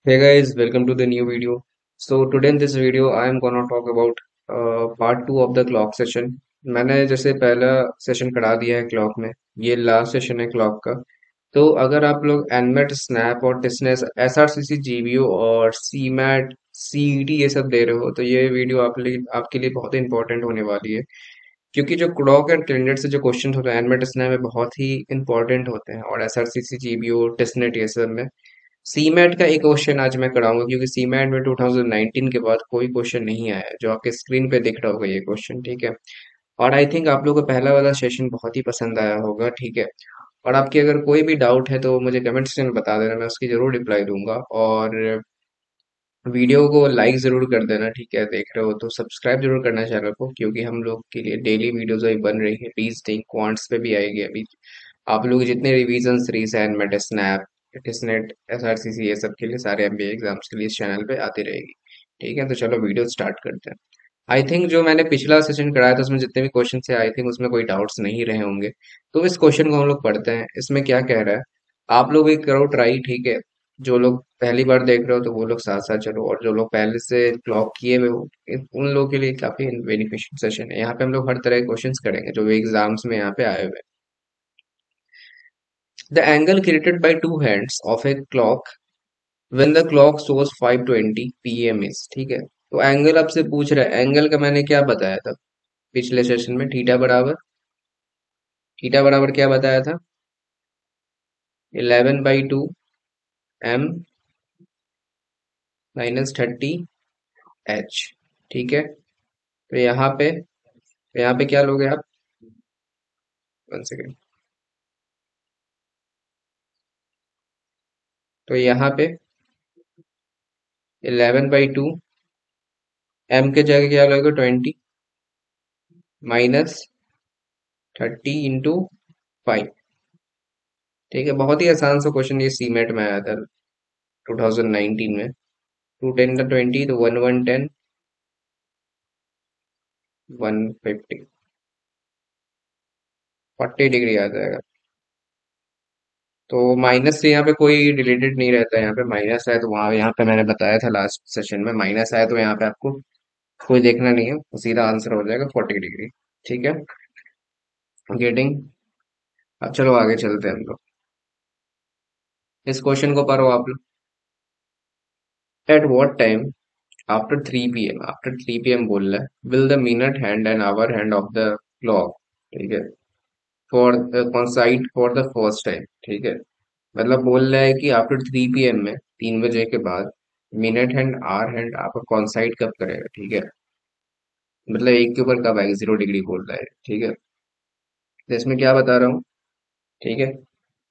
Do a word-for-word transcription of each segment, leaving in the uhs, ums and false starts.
Hey guys, welcome to the new video. So today in this video, I am gonna talk about uh, part two of the clock session. मैंने जैसे पहला session करा दिया है clock में, ये last session है clock का। तो अगर आप लोग एनमेट स्नैप और टिसनेस एसआरसीसी जीबीओ और सीमैट सीईटी ये सब दे रहे हो तो ये वीडियो आप लिए आपके लिए बहुत इंपॉर्टेंट होने वाली है, क्योंकि जो क्लॉक एंड कैलेंडर से जो क्वेश्चन होते हैं एनमेट स्नैप में बहुत ही इंपॉर्टेंट होते हैं, और एसआरसीसी जीबीओ टिसनेट ये सब में सीमैट का एक क्वेश्चन आज मैं कराऊंगा, क्योंकि सीमैट में ट्वेंटी नाइनटीन के बाद कोई क्वेश्चन नहीं आया है जो आपके स्क्रीन पे दिख रहा होगा ये क्वेश्चन। ठीक है। और आई थिंक आप लोगों को पहला वाला सेशन बहुत ही पसंद आया होगा। ठीक है। और आपकी अगर कोई भी डाउट है तो मुझे कमेंट सेक्शन में बता देना, मैं उसकी जरूर रिप्लाई दूंगा। और वीडियो को लाइक जरूर कर देना। ठीक है, देख रहे हो तो सब्सक्राइब जरूर करना चैनल को, क्योंकि हम लोग के लिए डेली वीडियोस अभी बन रही है। रीजनिंग क्वांट्स पे भी आएगी अभी। आप लोग जितने revision recent SNAP TISSNET SRCC ये सब के लिए सारे एमबीए एग्जाम्स के लिए इस चैनल पे आती रहेगी। ठीक है, तो चलो वीडियो स्टार्ट करते हैं। आई थिंक जो मैंने पिछला सेशन कराया था उसमें जितने भी क्वेश्चन थे आई थिंक उसमें कोई डाउट्स नहीं रहे होंगे। तो इस क्वेश्चन को हम लोग पढ़ते हैं, इसमें क्या कह रहा है। आप लोग भी करो ट्राई। ठीक है। जो लोग पहली बार देख रहे हो तो वो लोग साथ साथ चलो, और जो लोग पहले से क्लॉक किए हुए हो इन- उन लोगों के लिए काफी बेनिफिशियल सेशन है। यहाँ पे हम लोग हर तरह के क्वेश्चंस करेंगे जो एग्जाम्स में यहाँ पे आए हुए हैं। The angle created by two hands of a clock when the clock shows five twenty PM is. ठीक है, तो एंगल आपसे पूछ रहा है। एंगल का मैंने क्या बताया था पिछले सेशन में? थीटा बराबर थीटा बराबर क्या बताया था? Eleven by two M minus thirty H. ठीक है, तो यहाँ पे तो यहाँ पे क्या लोगे आप? One second. तो यहाँ पे इलेवन बाई टू एम के जगह क्या लोगे? Twenty minus thirty into five. ठीक है, बहुत ही आसान सा क्वेश्चन, ये सीमेट में आया था ट्वेंटी नाइनटीन में। टू टेन का ट्वेंटी, तो one one ten, one fifty, forty degree आ जाएगा। तो माइनस से यहाँ पे कोई रिलेटेड नहीं रहता है। यहाँ पे माइनस है तो वहाँ यहाँ पे मैंने बताया था लास्ट सेशन में, माइनस आया तो यहाँ पे आपको कोई देखना नहीं है, तो सीधा आंसर हो जाएगा फोर्टी डिग्री। ठीक है, गेटिंग। अब चलो आगे चलते हैं हम लोग। इस क्वेश्चन को पढ़ो आप लोग। At what time after three P M, after three P M बोल रहा है, will the minute hand and hour hand of the clock, ठीक है, for coincide for the first time. ठीक है, मतलब बोल रहा है कि आफ्टर थ्री पी एम में, तीन बजे के बाद, मिनट हैंड आवर हैंड आपका कॉन्साइड कब करेगा। ठीक है, मतलब एक के ऊपर कब आएगा, जीरो डिग्री बोल रहा है। ठीक है, तो इसमें क्या बता रहा हूँ। ठीक है,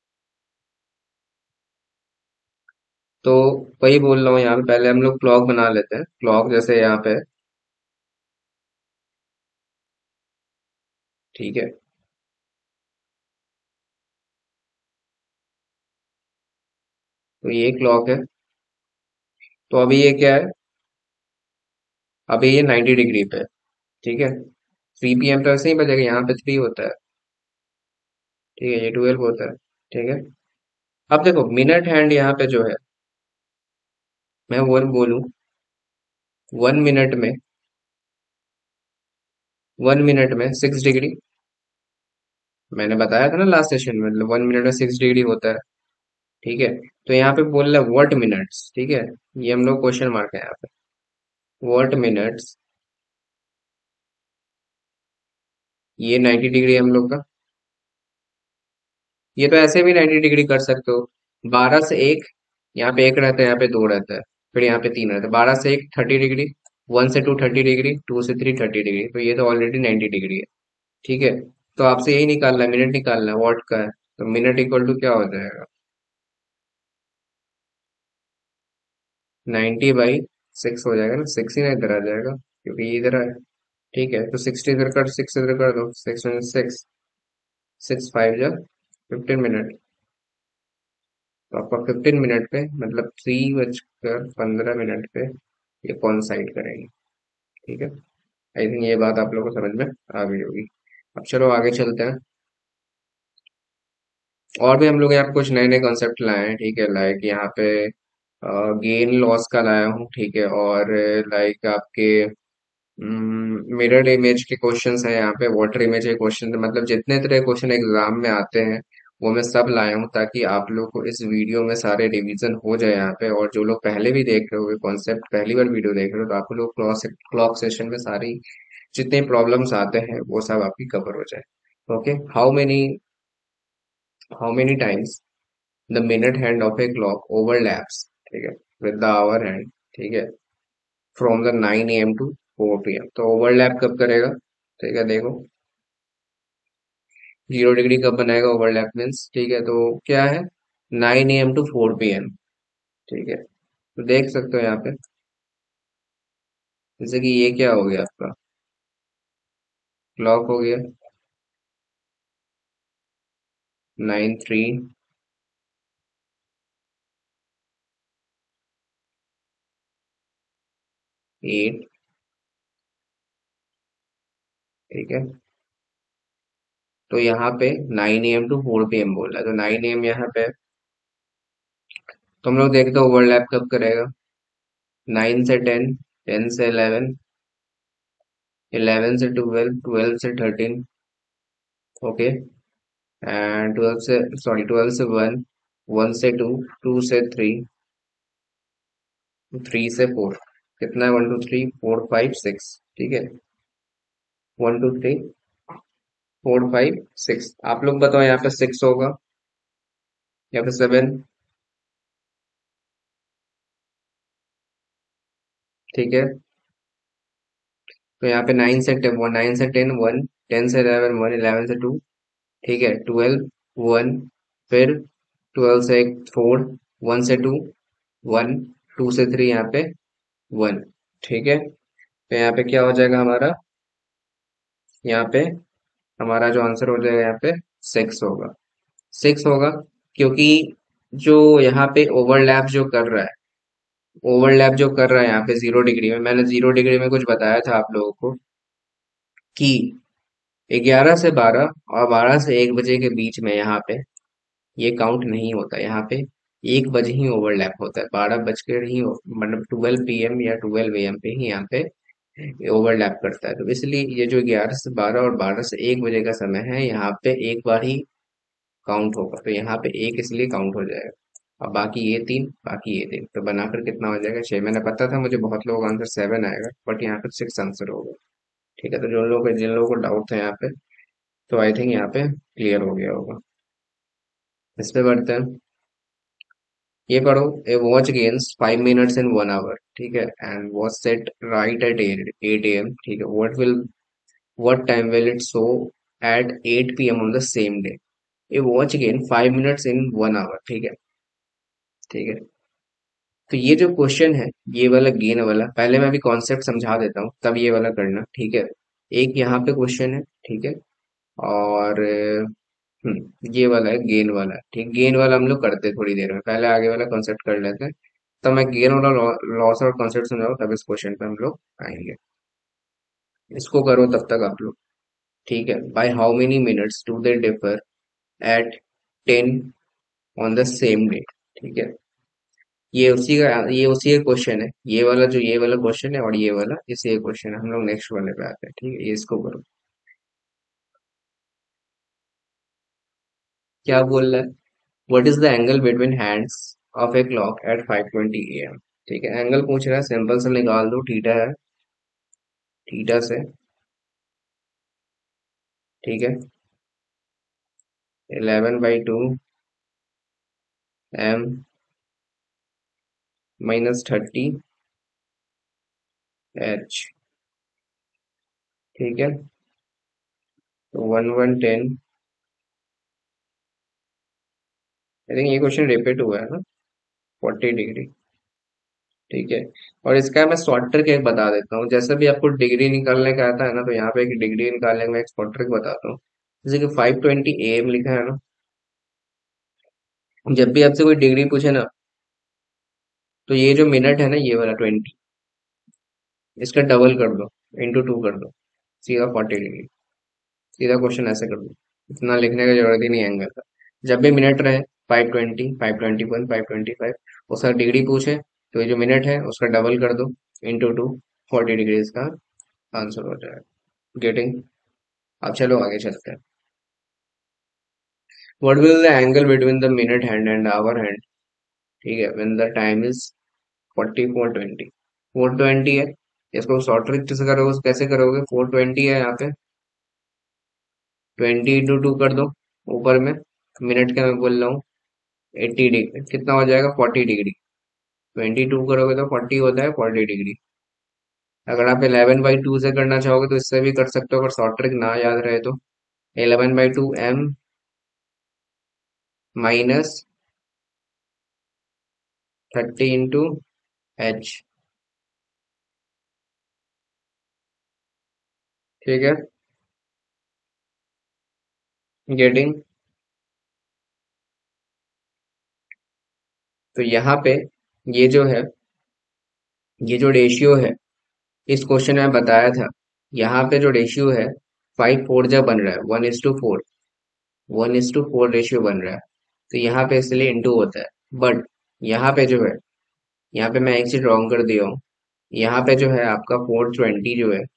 तो वही बोल रहा हूँ। यहाँ पे पहले हम लोग क्लॉक बना लेते हैं। क्लॉक जैसे यहाँ पे, ठीक है, तो ये क्लॉक है। तो अभी ये क्या है? अभी ये नाइन्टी डिग्री पे है। ठीक है, थ्री पी एम तो ऐसे ही बजेगा, यहाँ पे थ्री होता है। ठीक है, ये ट्वेल्व होता है। ठीक है, अब देखो मिनट हैंड यहाँ पे जो है, मैं वो बोलूँ, वन मिनट में वन मिनट में सिक्स डिग्री। मैंने बताया था ना लास्ट सेशन में, मतलब वन मिनट में सिक्स डिग्री होता है। ठीक है, तो यहाँ पे बोल रहा है व्हाट मिनट्स। ठीक है, ये हम लोग क्वेश्चन मार्क है यहाँ पे, व्हाट मिनट्स। ये नाइन्टी डिग्री है हम लोग का। ये तो ऐसे भी नाइन्टी डिग्री कर सकते हो। बारह से एक, यहाँ पे एक रहता है, यहाँ पे दो रहता है, फिर यहाँ पे तीन रहता है। बारह से एक थर्टी डिग्री, वन से टू थर्टी डिग्री, टू से थ्री थर्टी डिग्री, तो ये तो ऑलरेडी नाइन्टी डिग्री है। ठीक है, तो आपसे यही निकालना है, मिनट निकालना है, वॉट का है। तो मिनट इक्वल टू क्या हो जाएगा? नाइन्टी बाई सिक्स हो जाएगा ना, सिक्स ही ना इधर आ जाएगा क्योंकि ये इधर है। ठीक है, तो सिक्सटी इधर कर, सिक्स इधर कर दो, सिक्स में सिक्स, सिक्स फाइव जा फिफ्टीन मिनट। तो आपका फिफ्टीन मिनट पे, मतलब थ्री बजकर पंद्रह मिनट पे ये कॉइंसाइड करेंगे। ठीक है, आई थिंक ये बात आप लोगों को समझ में आ गई होगी। अब चलो आगे चलते हैं। और भी हम लोग यहाँ पे कुछ नए नए कॉन्सेप्ट लाए हैं। ठीक है, लाइक यहाँ पे गेन लॉस का लाया हूँ, ठीक है। और लाइक आपके मिरर इमेज के क्वेश्चंस हैं यहाँ पे, वाटर इमेज के क्वेश्चन, मतलब जितने तरह क्वेश्चन एग्जाम में आते हैं वो मैं सब लाया हूँ, ताकि आप लोग को इस वीडियो में सारे रिवीजन हो जाए यहाँ पे। और जो लोग पहले भी देख रहे हो कॉन्सेप्ट, पहली बार वीडियो देख रहे हो, तो आप लोग क्लॉक क्लॉक सेशन में सारी जितने प्रॉब्लम्स आते हैं वो सब आपकी कवर हो जाए। Okay, how many how many times the minute hand of a clock overlaps, ठीक है, विद द आवर हैंड, ठीक है, from the nine A M to four P M. तो ओवरलैप कब करेगा, ठीक है, देखो जीरो डिग्री कब बनाएगा ओवरलैप मीन्स, ठीक है, तो क्या है, nine A M to four P M, ठीक है। तो देख सकते हो यहाँ पे, जैसे कि ये क्या हो गया आपका, क्लॉक हो गया नाइन थ्री एट, ठीक है। तो यहाँ पे nine A M to four P M बोल रहा है, तो नाइन ए एम यहाँ पे है। तो हम लोग देखते हैं ओवरलैप कब करेगा, नाइन से टेन, टेन से इलेवन, इलेवन से ट्वेल्व, ट्वेल्व से थर्टीन, ओके, एंड ट्वेल्व से, सॉरी ट्वेल्व से वन, वन से टू, टू से थ्री, थ्री से फोर, कितना है, one two three four five six, ठीक है, one two three four five six. आप लोग बताओ यहाँ पे सिक्स होगा या फिर सेवन, ठीक है। तो यहाँ पे नाइन से टेन, नाइन से टेन वन, टेन से इलेवन वन, इलेवन से टू, ठीक है, ट्वेल्व वन, फिर ट्वेल्व से फोर, वन से टू वन, टू से थ्री यहाँ पे वन, ठीक है। तो यहाँ पे क्या हो जाएगा हमारा, यहाँ पे हमारा जो आंसर हो जाएगा यहाँ पे सिक्स होगा, सिक्स होगा, क्योंकि जो यहाँ पे ओवरलैप जो कर रहा है, ओवरलैप जो कर रहा है यहाँ पे जीरो डिग्री में, मैंने जीरो डिग्री में कुछ बताया था आप लोगों को कि ग्यारह से बारह और बारह से एक बजे के बीच में यहाँ पे ये काउंट नहीं होता, यहाँ पे एक बजे ही ओवरलैप होता है, बारह बज के ही हो- मतलब ट्वेल्व पी एम या ट्वेल्व ए एम पे ही यहाँ पे ओवरलैप करता है। तो इसलिए ये जो ग्यारह से बारह और बारह से एक बजे का समय है, यहाँ पे एक बार ही काउंट होगा, तो यहाँ पे एक इसलिए काउंट हो जाएगा। अब बाकी ये तीन, बाकी ये तीन, तो बनाकर कितना हो जाएगा, छह। मैंने पता था मुझे बहुत लोगों का आंसर सेवन आएगा, बट यहाँ पे सिक्स आंसर होगा, ठीक है। तो जो लोग जिन लोगों को डाउट था यहाँ पे, तो आई थिंक यहाँ पे क्लियर हो गया होगा। इस पे बढ़ते हैं, ये पढ़ो, a watch gains five minutes in one hour, ठीक है, and watch set right at eight A M, ठीक है, what will what time will it show at eight P M on the same day. A watch gain five minutes in one hour, ठीक है, ठीक है। तो ये जो question है, ये वाला गेन वाला, पहले मैं अभी कॉन्सेप्ट समझा देता हूँ, तब ये वाला करना, ठीक है। एक यहाँ पे क्वेश्चन है, ठीक है, और हम्म ये वाला है गेन वाला, ठीक, गेन वाला हम लोग करते हैं थोड़ी देर में, पहले आगे वाला कॉन्सेप्ट कर लेते हैं। तब मैं गेन वाला लॉस और कॉन्सेप्ट समझाऊँ, तब इस क्वेश्चन पे हम लोग आएंगे। इसको करो तब तक आप लोग, ठीक है। By how many minutes do they differ at ten on the same day, ठीक है। ये उसी का ये उसी का क्वेश्चन है, ये वाला जो ये वाला क्वेश्चन है और ये वाला इसी का क्वेश्चन है। हम लोग नेक्स्ट वाले पे आते हैं, ठीक है, ये इसको करो। क्या बोल रहा है, what is the angle between hands of a clock at five twenty A M, ठीक है। एंगल पूछ रहा है, सिंपल से निकाल दो, थीटा है, थीटा से, ठीक है, eleven by two M minus thirty H, ठीक है, तो one one ten. I think ये क्वेश्चन रिपीट हुआ है ना, फोर्टी डिग्री, ठीक है। और इसका मैं शॉर्ट ट्रिक एक बता देता हूँ, जैसे भी आपको डिग्री निकालने का आता है ना, तो यहाँ पे एक डिग्री निकालने का मैं एक शॉर्ट ट्रिक बताता हूँ। जैसे कि फाइव ट्वेंटी ए एम लिखा है ना, जब भी आपसे कोई डिग्री पूछे ना, तो ये जो मिनट है ना, ये वाला ट्वेंटी, इसका डबल कर दो, इंटू टू कर दो, सीधा फोर्टी डिग्री, सीधा क्वेश्चन ऐसे कर दो, इतना लिखने का जरूरत ही नहीं एंगल का। जब भी मिनट रहे, five twenty, five twenty one, five twenty five, उसका डिग्री पूछे तो ये जो मिनट है उसका डबल कर दो, इंटू टू, फोर्टी डिग्रीज का आंसर हो जाएगा। गेटिंग? अब चलो आगे चलते हैं। What will the angle between the minute hand and hour hand, ठीक है, when the time is forty four twenty. Four twenty है, इसको शॉर्ट ट्रिक से करोगे, कैसे करोगे, फोर ट्वेंटी है यहाँ पे, ट्वेंटी इंटू टू कर दो ऊपर में, मिनट का मैं बोल रहा हूँ, एट्टी डिग्री कितना हो जाएगा, फोर्टी डिग्री। ट्वेंटी टू करोगे तो फोर्टी होता है, फोर्टी डिग्री। अगर आप इलेवन बाई टू से करना चाहोगे तो इससे भी कर सकते हो, अगर शॉर्ट ट्रिक ना याद रहे तो। Eleven by two M minus thirty into H, ठीक है, गेटिंग? तो यहाँ पे ये जो है, ये जो रेशियो है, इस क्वेश्चन में बताया था, यहाँ पे जो रेशियो है, फाइव फोर जब बन रहा है, one is to four, one is to four ratio बन रहा है, तो यहाँ पे इसलिए इंटू होता है। बट यहाँ पे जो है, यहाँ पे मैं एक चीज रॉन्ग कर दिया हूँ। यहाँ पे जो है आपका फोर ट्वेंटी जो है,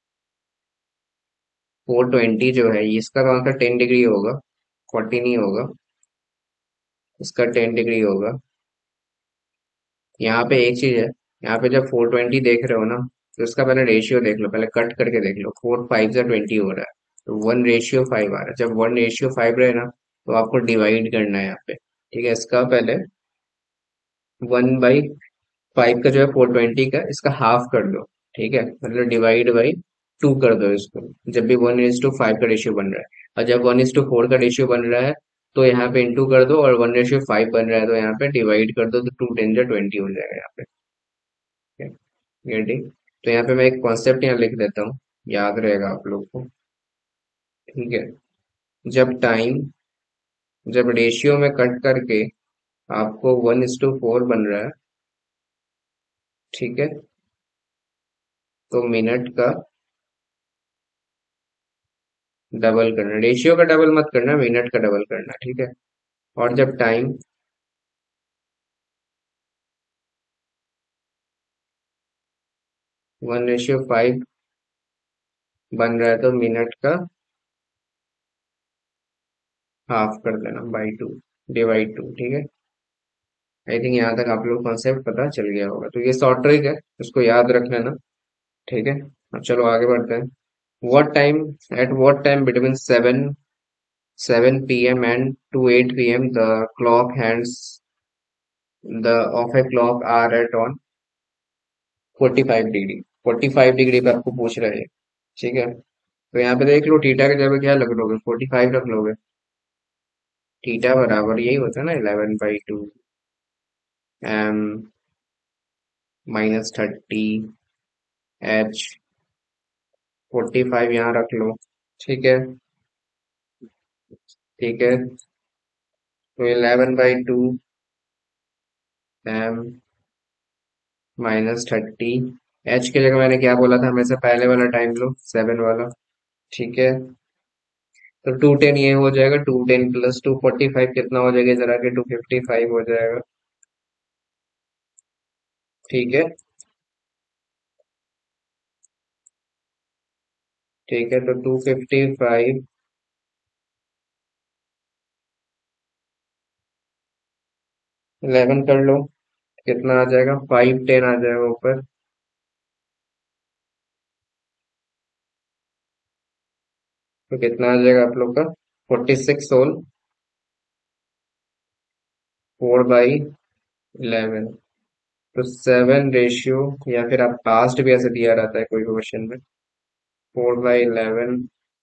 फोर ट्वेंटी जो है, इसका कौन सा टेन डिग्री होगा, फोर्टी नहीं होगा, इसका टेन डिग्री होगा। यहाँ पे एक चीज है, यहाँ पे जब फोर ट्वेंटी देख रहे हो ना, तो इसका पहले रेशियो देख लो, पहले कट करके देख लो, फोर फाइव से ट्वेंटी हो रहा है, तो वन रेशियो फाइव आ रहा है। जब वन रेशियो फाइव रहे ना, तो आपको डिवाइड करना है यहाँ पे, ठीक है, इसका पहले वन बाई फाइव का जो है फोर ट्वेंटी का, इसका हाफ कर दो, ठीक है, मतलब डिवाइड बाई टू कर दो इसको, जब भी वन इज टू फाइव का रेशियो बन रहा है। और जब वन इज टू फोर का रेशियो बन रहा है, तो यहाँ पे इंटू कर दो, और वन रेशियो फाइव बन रहा है तो यहाँ पे डिवाइड कर दो, तो टू टेन जो ट्वेंटी हो जाएगा यहाँ पे। गेटिंग? तो यहाँ पे मैं एक कॉन्सेप्ट यहाँ लिख देता हूँ, याद रहेगा आप लोग को, ठीक है। जब टाइम, जब रेशियो में कट करके आपको वन इज टू फोर बन रहा है, ठीक है, तो मिनट का डबल करना, रेशियो का डबल मत करना, मिनट का डबल करना, ठीक है। और जब टाइम वन रेशियो फाइव बन रहा है, तो मिनट का हाफ कर देना, बाई टू, डिवाइड टू, ठीक है। आई थिंक यहाँ तक आप लोग कॉन्सेप्ट पता चल गया होगा, तो ये शॉर्ट ट्रिक है, इसको याद रख लेना, ठीक है। अब चलो आगे बढ़ते हैं। what time at what time between seven seven p m and to eight p m the clock hands the of a clock are at on forty five degree, forty five degree पे आपको पूछ रहे हैं, ठीक है। तो यहाँ पे देख लो, थीटा की जगह क्या रख लोगे, फोर्टी फाइव रख लोगे। थीटा बराबर यही होता है ना, eleven by two M minus thirty H, forty five यहाँ रख लो, ठीक है, ठीक है। तो eleven by two M minus thirty, H की जगह मैंने क्या बोला था, हमेशा पहले वाला टाइम लो, सेवन वाला, ठीक है। तो टू टेन ये हो जाएगा, two ten plus two forty five कितना हो जाएगा, जरा के टू फिफ्टी फाइव हो जाएगा, ठीक है, ठीक है। तो टू फिफ्टी फाइव इलेवन कर लो, कितना आ जाएगा, फाइव टेन आ जाएगा ऊपर, तो कितना आ जाएगा आप लोग का, forty six whole four by eleven. तो सेवन रेशियो, या फिर आप पास्ट भी ऐसे दिया रहता है कोई क्वेश्चन में, फोर बाई इलेवन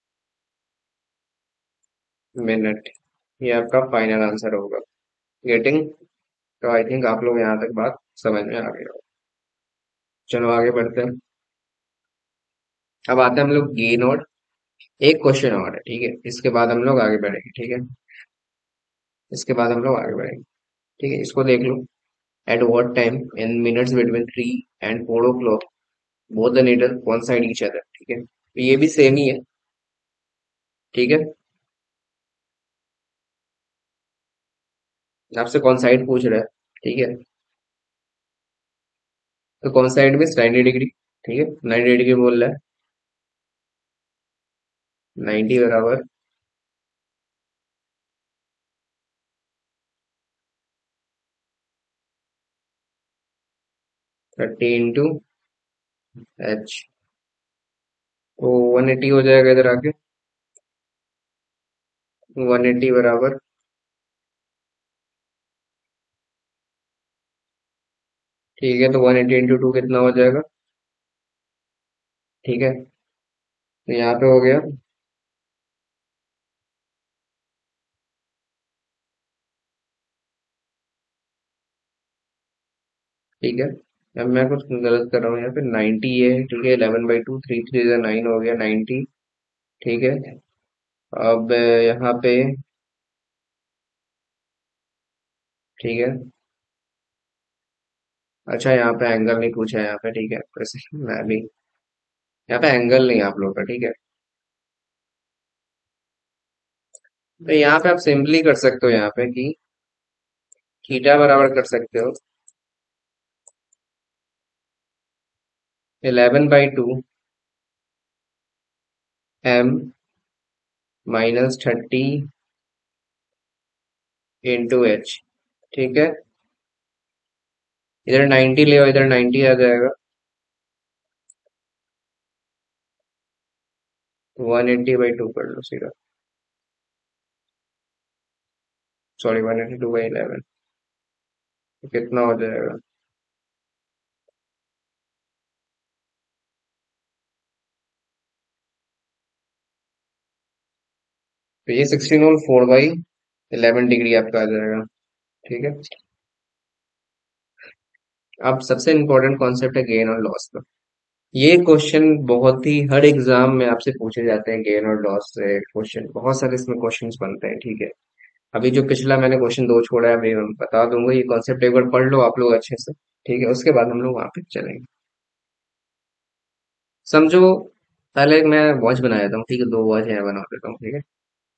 मिनट, ये आपका फाइनल आंसर होगा। गेटिंग? तो आई थिंक आप लोग यहाँ तक बात समझ में आ गए हो। चलो आगे बढ़ते हैं। अब आते हैं हम लोग गेन और, एक क्वेश्चन और है, ठीक है, इसके बाद हम लोग आगे बढ़ेंगे, ठीक है, इसके बाद हम लोग आगे बढ़ेंगे, ठीक है, इसको देख लो। At what time in minutes between three and four o'clock both the needle one side each other, ठीक है, तो ये भी सेम ही है, ठीक है। आपसे कौन साइड पूछ रहा है, ठीक है, तो कौन सा साइड में नाइन्टी डिग्री। ठीक है, नाइन्टी डिग्री बोल रहा है। नाइन्टी बराबर थर्टी इंटू एच, तो वन एटी हो जाएगा इधर आके। वन एटी बराबर, ठीक है, तो वन एटी इंटू टू कितना हो जाएगा। ठीक है, तो यहाँ पे हो गया। ठीक है, अब मैं कुछ गलत कर रहा हूँ यहाँ पे। नाइन्टी है, ठीक है, eleven by two, three three nine हो गया नाइन्टी। ठीक है, अब यहाँ पे, ठीक है, अच्छा यहाँ पे एंगल नहीं पूछा है यहाँ पे, ठीक है, वैसे मैं भी, यहाँ पे एंगल नहीं है आप लोग का, ठीक है। तो यहाँ पे आप सिंपली कर सकते हो यहाँ पे कि थीटा बराबर कर सकते हो eleven by two M minus thirty into H. ठीक है, इधर नाइन्टी ले आओ, इधर नाइन्टी आ जाएगा। वन एट्टी बाई टू कर लो सीधा, sorry one eighty two by eleven, तो कितना हो जाएगा। तो ये सिक्सटीन और फोर बाई इलेवन डिग्री आपका आ जाएगा। ठीक है, अब सबसे इम्पोर्टेंट कॉन्सेप्ट है गेन और लॉस का। ये क्वेश्चन बहुत ही हर एग्जाम में आपसे पूछे जाते हैं, गेन और लॉस से क्वेश्चन बहुत सारे इसमें क्वेश्चंस बनते हैं। ठीक है, अभी जो पिछला मैंने क्वेश्चन दो छोड़ा है, अभी मैं बता दूंगा, ये कॉन्सेप्ट एक बार पढ़ लो आप लोग अच्छे से। ठीक है, उसके बाद हम लोग वहां पे चलेंगे। समझो, पहले मैं वॉच बना देता हूँ, ठीक है, दो वॉच यहाँ बना देता हूँ। ठीक है,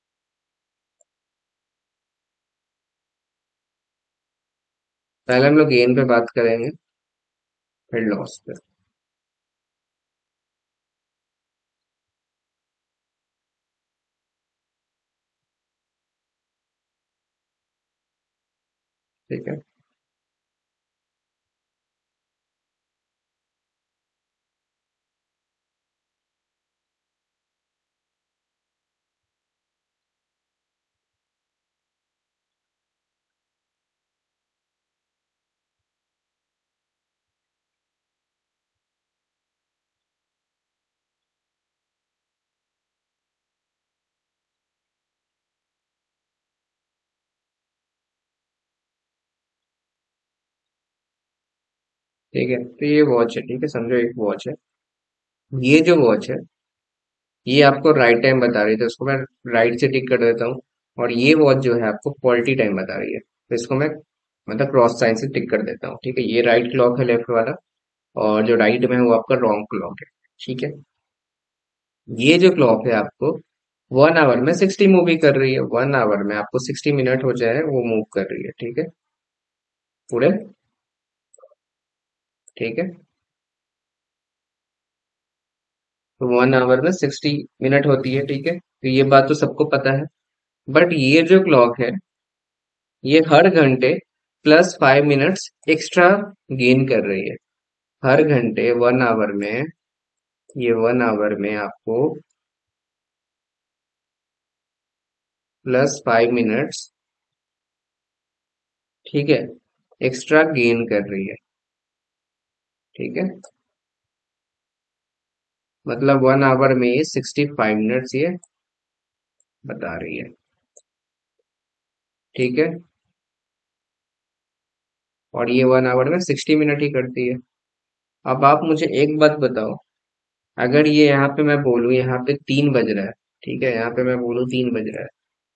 पहले हम लोग गेन पे बात करेंगे, फिर लॉस पे। ठीक है, ठीक है, तो ये वॉच है, ठीक है, समझो एक वॉच है। ये जो वॉच है, ये आपको राइट टाइम बता रही थी, उसको मैं राइट से टिक कर देता हूँ। और ये वॉच जो है आपको क्वालिटी टाइम बता रही है, तो इसको मैं मतलब क्रॉस साइन से टिक कर देता हूँ। ठीक है, ये राइट क्लॉक है, लेफ्ट वाला, और जो राइट में है वो आपका रॉन्ग क्लॉक है। ठीक है, ये जो क्लॉक है आपको वन आवर में सिक्सटी मूवी कर रही है, वन आवर में आपको सिक्सटी मिनट हो जाए वो मूव कर रही है। ठीक है, पूरे, ठीक है, तो वन आवर में सिक्सटी मिनट होती है। ठीक है, तो ये बात तो सबको पता है। बट ये जो क्लॉक है, ये हर घंटे plus five minutes extra gain कर रही है। हर घंटे वन आवर में, ये वन आवर में आपको प्लस फाइव मिनट्स, ठीक है, एक्स्ट्रा गेन कर रही है। ठीक है, मतलब वन आवर में ये सिक्सटी फाइव मिनट्स ये बता रही है। ठीक है, और ये वन आवर में सिक्सटी मिनट ही करती है। अब आप मुझे एक बात बताओ, अगर ये यहाँ पे मैं बोलूँ यहाँ पे तीन बज रहा है, ठीक है, यहाँ पे मैं बोलूँ तीन बज रहा है,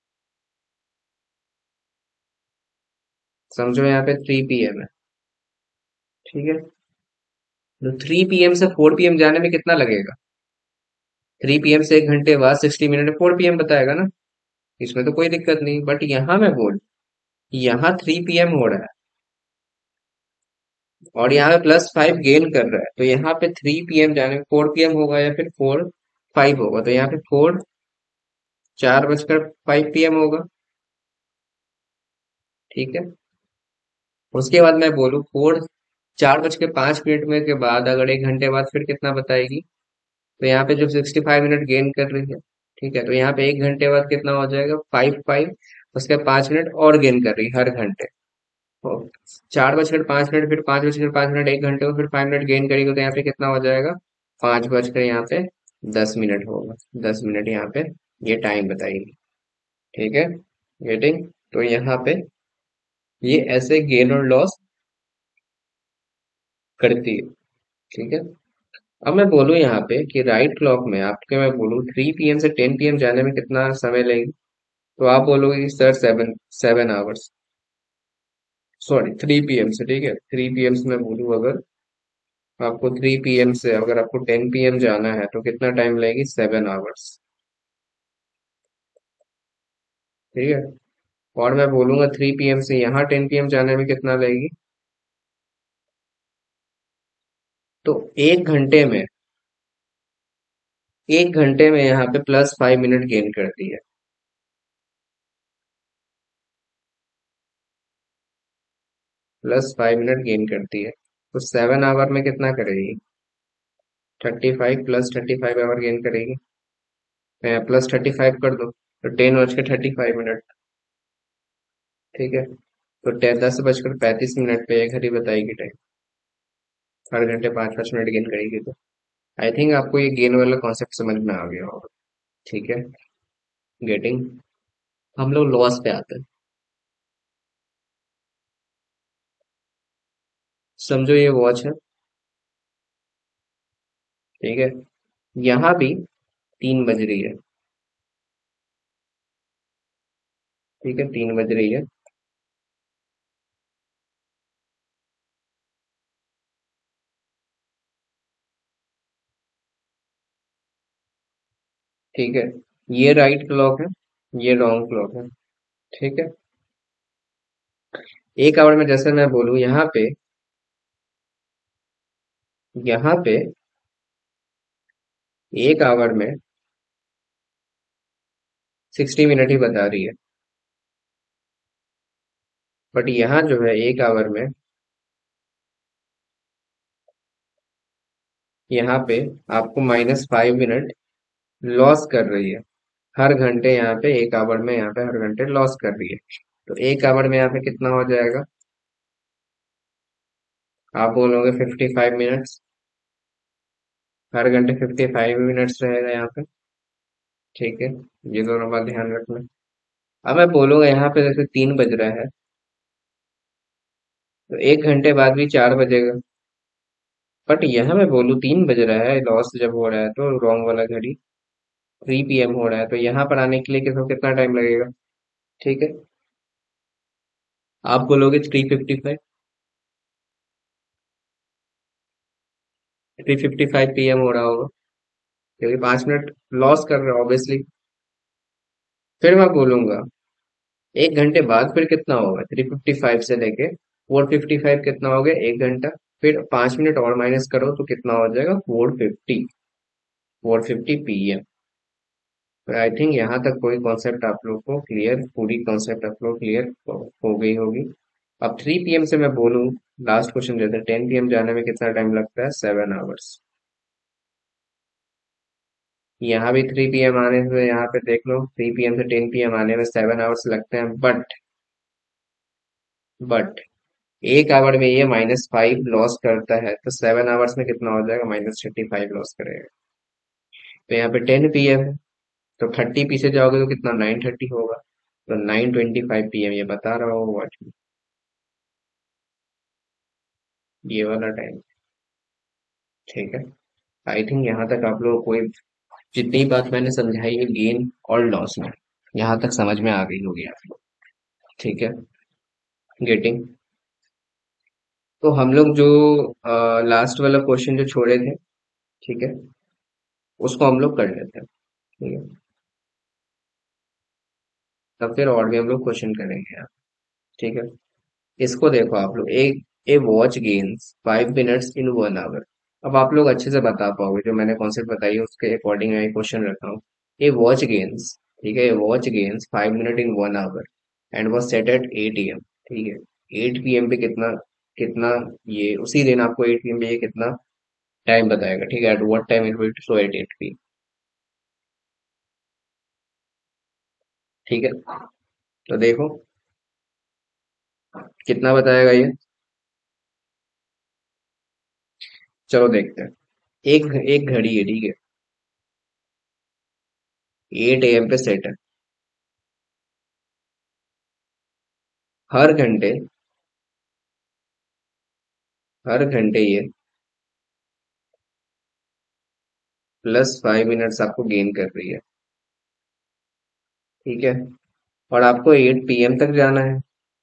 समझो यहाँ पे थ्री पी एम है। ठीक है, तो थ्री पी एम से फोर पी एम जाने में कितना लगेगा। थ्री पी एम से एक घंटे बाद sixty minute four P M बताएगा ना, इसमें तो कोई दिक्कत नहीं। बट यहाँ मैं बोल, यहाँ थ्री पी एम हो रहा है, और यहाँ पे प्लस फाइव गेन कर रहा है, तो यहाँ पे थ्री पी एम जाने फोर पी एम होगा या फिर फोर फाइव होगा, तो यहाँ पे फोर चार बजकर फाइव पी एम होगा। ठीक है। उसके बाद मैं बोलूँ फोर चार बज के पांच मिनट में के बाद अगर एक घंटे बाद फिर कितना बताएगी, तो यहाँ पे जो सिक्सटी फाइव मिनट गेन कर रही है। ठीक है, तो यहाँ पे एक घंटे बाद कितना हो जाएगा, फाइव फाइव। उसके बाद पांच मिनट और गेन कर रही है हर घंटे। तो चार बजकर पांच मिनट, फिर पांच बजकर पांच मिनट, एक घंटे को फिर फाइव मिनट गेन करेगी, तो यहाँ पे कितना हो जाएगा, पांच बजकर यहाँ पे दस मिनट होगा। दस मिनट यहाँ पे ये टाइम बताएगी। ठीक है, गेटिंग। तो यहाँ पे ये ऐसे गेन और लॉस करती है। ठीक है। अब मैं बोलूँ यहाँ पे कि राइट क्लॉक में आपके, मैं बोलूँ थ्री पी एम से टेन पी एम जाने में कितना समय लगेगी, तो आप बोलोगे कि sir seven seven hours. Sorry, three P M से। ठीक है, थ्री पी एम से मैं बोलूँ अगर आपको थ्री पी एम से अगर आपको टेन पी एम जाना है तो कितना टाइम लगेगी, सेवन आवर्स। ठीक है। और मैं बोलूंगा थ्री पी एम से यहाँ टेन पी एम जाने में कितना लगेगी, तो एक घंटे में एक घंटे में यहाँ पे प्लस फाइव मिनट गेन करती है। प्लस फाइव मिनट गेन करती है, तो सेवन आवर में कितना करेगी, thirty five plus thirty five hour gain करेगी। प्लस थर्टी फाइव कर दो, तो टेन बज के थर्टी फाइव मिनट। ठीक है। तो टे- दस बजकर पैंतीस मिनट पे एक घड़ी बताएगी टाइम। हर घंटे पाँच पाँच मिनट गेन करेगी। तो आई थिंक आपको ये गेन वाला कॉन्सेप्ट समझ में आ गया होगा। ठीक है, गेटिंग। हम लोग लॉस पे आते हैं। समझो ये वॉच है। ठीक है, यहाँ भी तीन बज रही है। ठीक है, तीन बज रही है। ठीक है, ये राइट क्लॉक है, ये रॉन्ग क्लॉक है। ठीक है। एक आवर में जैसे मैं बोलूँ यहाँ पे, यहाँ पे एक आवर में सिक्सटी मिनट ही बता रही है। बट यहाँ जो है एक आवर में, यहाँ पे आपको माइनस फाइव मिनट लॉस कर रही है। हर घंटे यहाँ पे एक आवर में, यहाँ पे हर घंटे लॉस कर रही है। तो एक आवर में यहाँ पे कितना हो जाएगा, आप बोलोगे फिफ्टी फाइव मिनट्स। हर घंटे फिफ्टी फाइव मिनट्स रहेगा यहाँ पे। ठीक है, ये दोनों बात ध्यान रखना। अब मैं बोलूंगा यहाँ पे जैसे तीन बज रहा है, तो एक घंटे बाद भी चार बजेगा। बट यहाँ मैं बोलूँ तीन बज रहा है, लॉस जब हो रहा है तो रॉन्ग वाला घड़ी थ्री पी एम हो रहा है, तो यहाँ पर आने के लिए कितना कितना टाइम लगेगा। ठीक है, आप बोलोगे three fifty five. Three fifty five P M हो रहा होगा, क्योंकि पांच मिनट लॉस कर रहा है ऑब्वियसली। फिर मैं बोलूंगा एक घंटे बाद फिर कितना होगा, थ्री फिफ्टी फाइव से लेके फोर फिफ्टी फाइव कितना हो गया, एक घंटा। फिर पांच मिनट और माइनस करो तो कितना हो जाएगा, four fifty. Four fifty P M. I think यहाँ तक कोई कॉन्सेप्ट आप लोग को क्लियर, पूरी कॉन्सेप्ट आप लोग क्लियर हो गई होगी। अब थ्री पी एम से मैं बोलूँ, लास्ट क्वेश्चन देते हैं, टेन पी एम जाने में कितना टाइम लगता है, सेवन आवर्स। यहाँ भी थ्री पी एम आने से, यहाँ पे देख लो थ्री पी एम से टेन पी एम आने में सेवन आवर्स लगते हैं। बट बट एक आवर में ये माइनस फाइव लॉस करता है, तो सेवन आवर्स में कितना हो जाएगा, माइनस थर्टी फाइव लॉस करेगा। तो यहाँ पे टेन पी एम है, तो थर्टी पी से जाओगे तो कितना, नाइन थर्टी होगा। तो nine twenty five P M ये बता रहा हूँ वॉच में, ये वाला टाइम। ठीक है। आई थिंक यहाँ तक आप लोगों को कोई, जितनी बात मैंने समझाई है गेन और लॉस में, यहाँ तक समझ में आ गई होगी आप लोग। ठीक है, गेटिंग। तो हम लोग जो लास्ट वाला क्वेश्चन जो छोड़े थे, ठीक है, उसको हम लोग कर लेते हैं। ठीक है, तब फिर और भी हम लोग क्वेश्चन करेंगे यार। ठीक है, इसको देखो आप लोग, एक a watch gains five minutes in one hour. अब आप लोग अच्छे से बता पाओगे, जो मैंने कॉन्सेप्ट बताई है उसके अकॉर्डिंग मैं क्वेश्चन रखा हूँ। ए वॉच गेन्स, ठीक है, a watch gains five minute in one hour and was set at eight A M. ठीक है, एट पी एम पे कितना कितना ये उसी दिन आपको एट पी एम पे ये कितना टाइम बताएगा। ठीक है, at what time it will show at eight P. ठीक है, तो देखो कितना बताएगा ये। चलो देखते हैं। एक एक घड़ी है, ठीक है, एट ए एम पे सेट है। हर घंटे हर घंटे ये प्लस फाइव मिनट्स आपको गेन कर रही है। ठीक है, और आपको एट पी एम तक जाना है।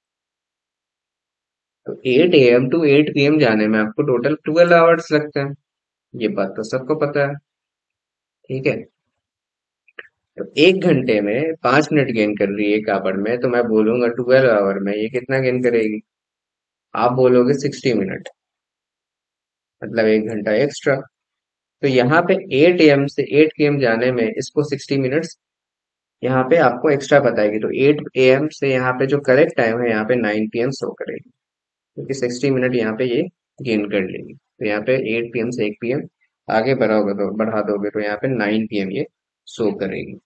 तो eight A M to eight P M जाने में आपको टोटल ट्वेल्व आवर्स लगते हैं। ये बात तो सबको पता है। ठीक है, तो एक घंटे में पांच मिनट गेन कर रही है एक आवर में, तो मैं बोलूंगा ट्वेल्व आवर में ये कितना गेन करेगी। आप बोलोगे सिक्सटी मिनट, मतलब एक घंटा एक्स्ट्रा। तो यहाँ पे एट ए एम से एट पी एम जाने में इसको सिक्सटी मिनट्स यहाँ पे आपको एक्स्ट्रा बताएगी। तो एट ए एम से यहाँ पे जो करेक्ट टाइम है यहाँ पे नाइन पी एम शो करेगी, क्योंकि सिक्सटी मिनट यहाँ पे ये गेन कर लेगी। तो यहाँ पे एट पी एम से एक पी एम आगे बढ़ाओगे तो बढ़ा दोगे तो यहाँ पे नाइन पी एम ये शो करेगी।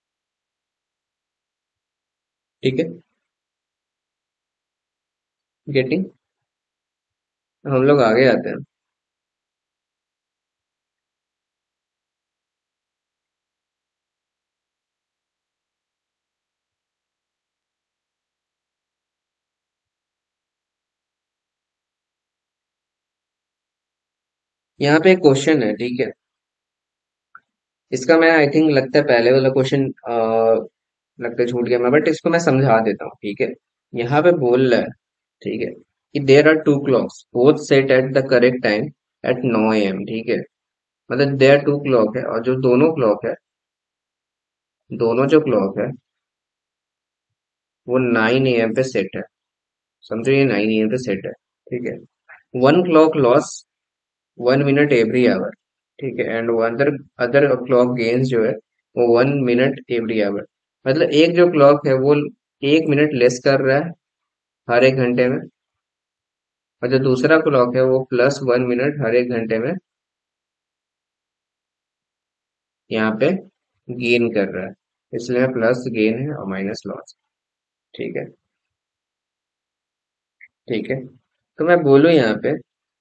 ठीक है, गेटिंग। हम लोग आगे आते हैं। यहाँ पे एक क्वेश्चन है, ठीक है, इसका मैं आई थिंक लगता है पहले वाला क्वेश्चन लगता है छूट गया मैं, बट इसको मैं समझा देता हूँ। ठीक है, यहाँ पे बोल रहा है, ठीक है, कि there are two clocks both set at the correct time at nine A M. ठीक है, मतलब देर टू क्लॉक है, और जो दोनों क्लॉक है, दोनों जो क्लॉक है वो नाइन ए एम पे सेट है। समझो, ये नाइन ए एम पे सेट है। ठीक है, one clock loss one minute every hour. ठीक है, and other other clock gains जो है वो वन मिनट एवरी आवर। मतलब एक जो क्लॉक है वो एक मिनट लेस कर रहा है हर एक घंटे में, और जो दूसरा क्लॉक है वो प्लस वन मिनट हर एक घंटे में यहाँ पे गेन कर रहा है। इसलिए प्लस गेन है और माइनस लॉस। ठीक है, ठीक है, तो मैं बोलूँ यहाँ पे,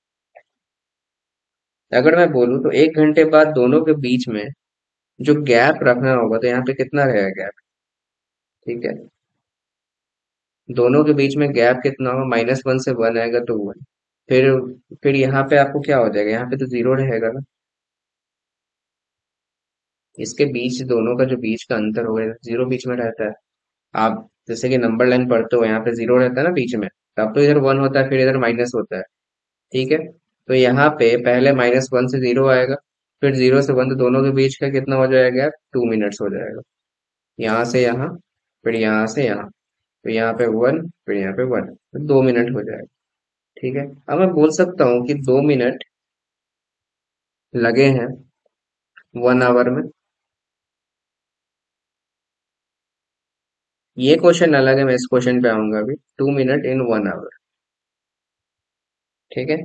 अगर मैं बोलूँ तो एक घंटे बाद दोनों के बीच में जो गैप रखना होगा, तो यहाँ पे कितना रहेगा गैप। ठीक है, दोनों के बीच में गैप कितना होगा, माइनस वन से वन आएगा तो वन। फिर फिर यहाँ पे आपको क्या हो जाएगा, यहाँ पे तो जीरो रहेगा ना। इसके बीच दोनों का जो बीच का अंतर होगा जीरो बीच में रहता है। आप जैसे कि नंबर लाइन पढ़ते हो, यहाँ पे जीरो रहता है ना बीच में, तब तो इधर वन होता है, फिर इधर माइनस होता है। ठीक है, तो यहाँ पे पहले माइनस वन से जीरो आएगा, फिर जीरो से वन, तो दोनों के बीच का कितना हो जाएगा, टू मिनट्स हो जाएगा। यहाँ से यहाँ, फिर यहाँ से यहाँ, तो यहाँ पे वन, फिर यहाँ पे वन, तो दो मिनट हो जाएगा। ठीक है, अब मैं बोल सकता हूँ कि दो मिनट लगे हैं वन आवर में। ये क्वेश्चन अलग है, मैं इस क्वेश्चन पे आऊंगा अभी। Two minute in one hour. ठीक है,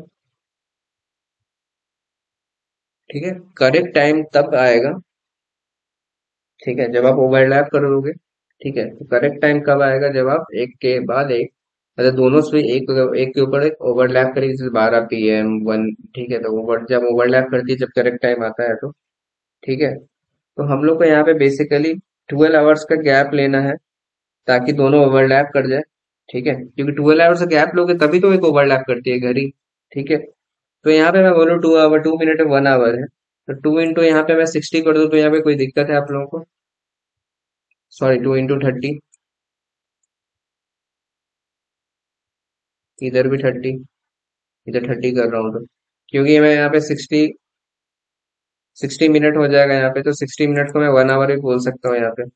ठीक है, करेक्ट टाइम तब आएगा, ठीक है, जब आप ओवरलैप करोगे। ठीक है, तो करेक्ट टाइम कब आएगा, जब आप एक के बाद एक, मतलब दोनों से एक एक के ऊपर एक ओवरलैप करेगी, जैसे बारह पी एम वन। ठीक है, तो ओवर जब ओवरलैप करती है, जब करेक्ट टाइम आता है तो। ठीक है, तो हम लोग को यहाँ पे बेसिकली ट्वेल्व आवर्स का गैप लेना है, ताकि दोनों ओवरलैप कर जाए। ठीक है, क्योंकि ट्वेल्व आवर्स का गैप लोगे तभी तो एक ओवरलैप करती है घड़ी। ठीक है, तो यहाँ पे मैं बोलूँ two hour, two minute one hour है, तो टू इंटू यहाँ पे मैं सिक्सटी कर दूं, तो यहाँ पे कोई दिक्कत है आप लोगों को। सॉरी, टू इंटू थर्टी, इधर भी थर्टी, इधर थर्टी कर रहा हूँ तो, क्योंकि मैं यहाँ पे सिक्सटी सिक्सटी मिनट हो जाएगा यहाँ पे, तो सिक्सटी मिनट को मैं वन आवर भी बोल सकता हूँ यहाँ पे।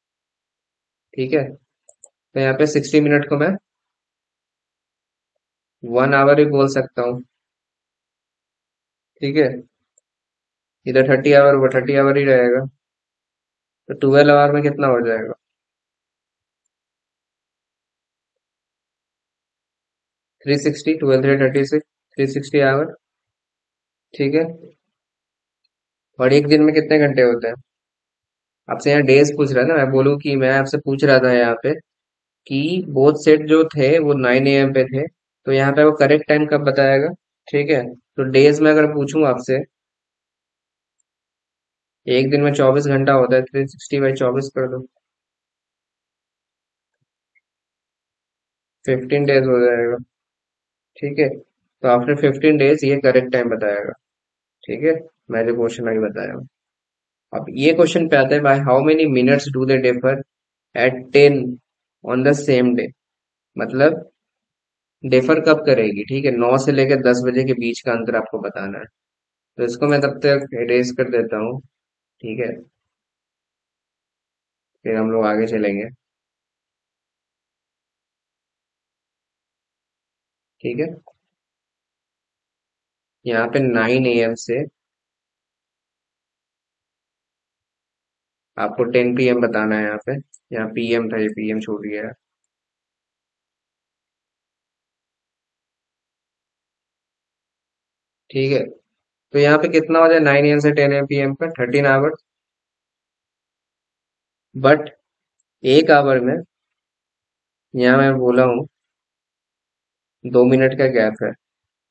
ठीक है, तो यहाँ पे सिक्सटी मिनट को मैं वन आवर भी बोल सकता हूँ। ठीक है, इधर थर्टी आवर वो थर्टी आवर ही रहेगा। तो ट्वेल्व आवर में कितना हो जाएगा? Three sixty, twelve three thirty six, three sixty hour. ठीक है। और एक दिन में कितने घंटे होते हैं? आपसे यहाँ डेज पूछ रहा है ना, मैं बोलूँ कि मैं आपसे पूछ रहा था यहाँ पे कि बोथ सेट जो थे वो नाइन ए एम पे थे, तो यहाँ पे वो करेक्ट टाइम कब बताएगा? ठीक है। तो डेज में अगर पूछूं आपसे, एक दिन में चौबीस घंटा होता है, थ्री सिक्सटी बाई चौबीस कर दो, फिफ्टीन डेज हो जाएगा। ठीक है। तो आफ्टर फिफ्टीन डेज ये करेक्ट टाइम बताएगा। ठीक है। मैं जो क्वेश्चन अभी बताया हूँ। अब ये क्वेश्चन पे आता है, by how many minutes do they differ at ten on the same day. मतलब डिफर कब करेगी? ठीक है, नौ से लेकर दस बजे के बीच का अंतर आपको बताना है। तो इसको मैं तब तक इरेज कर देता हूँ। ठीक है, फिर हम लोग आगे चलेंगे। ठीक है। यहाँ पे नाइन ए एम से आपको टेन पी एम बताना है। यहाँ पे, यहाँ पी एम था, ये पी एम छूट गया है। ठीक है। तो यहाँ पे कितना हो जाए नाइन ए एम से टेन पी एम का? Thirteen hours. बट एक आवर में यहाँ मैं बोला हूँ दो मिनट का गैप है।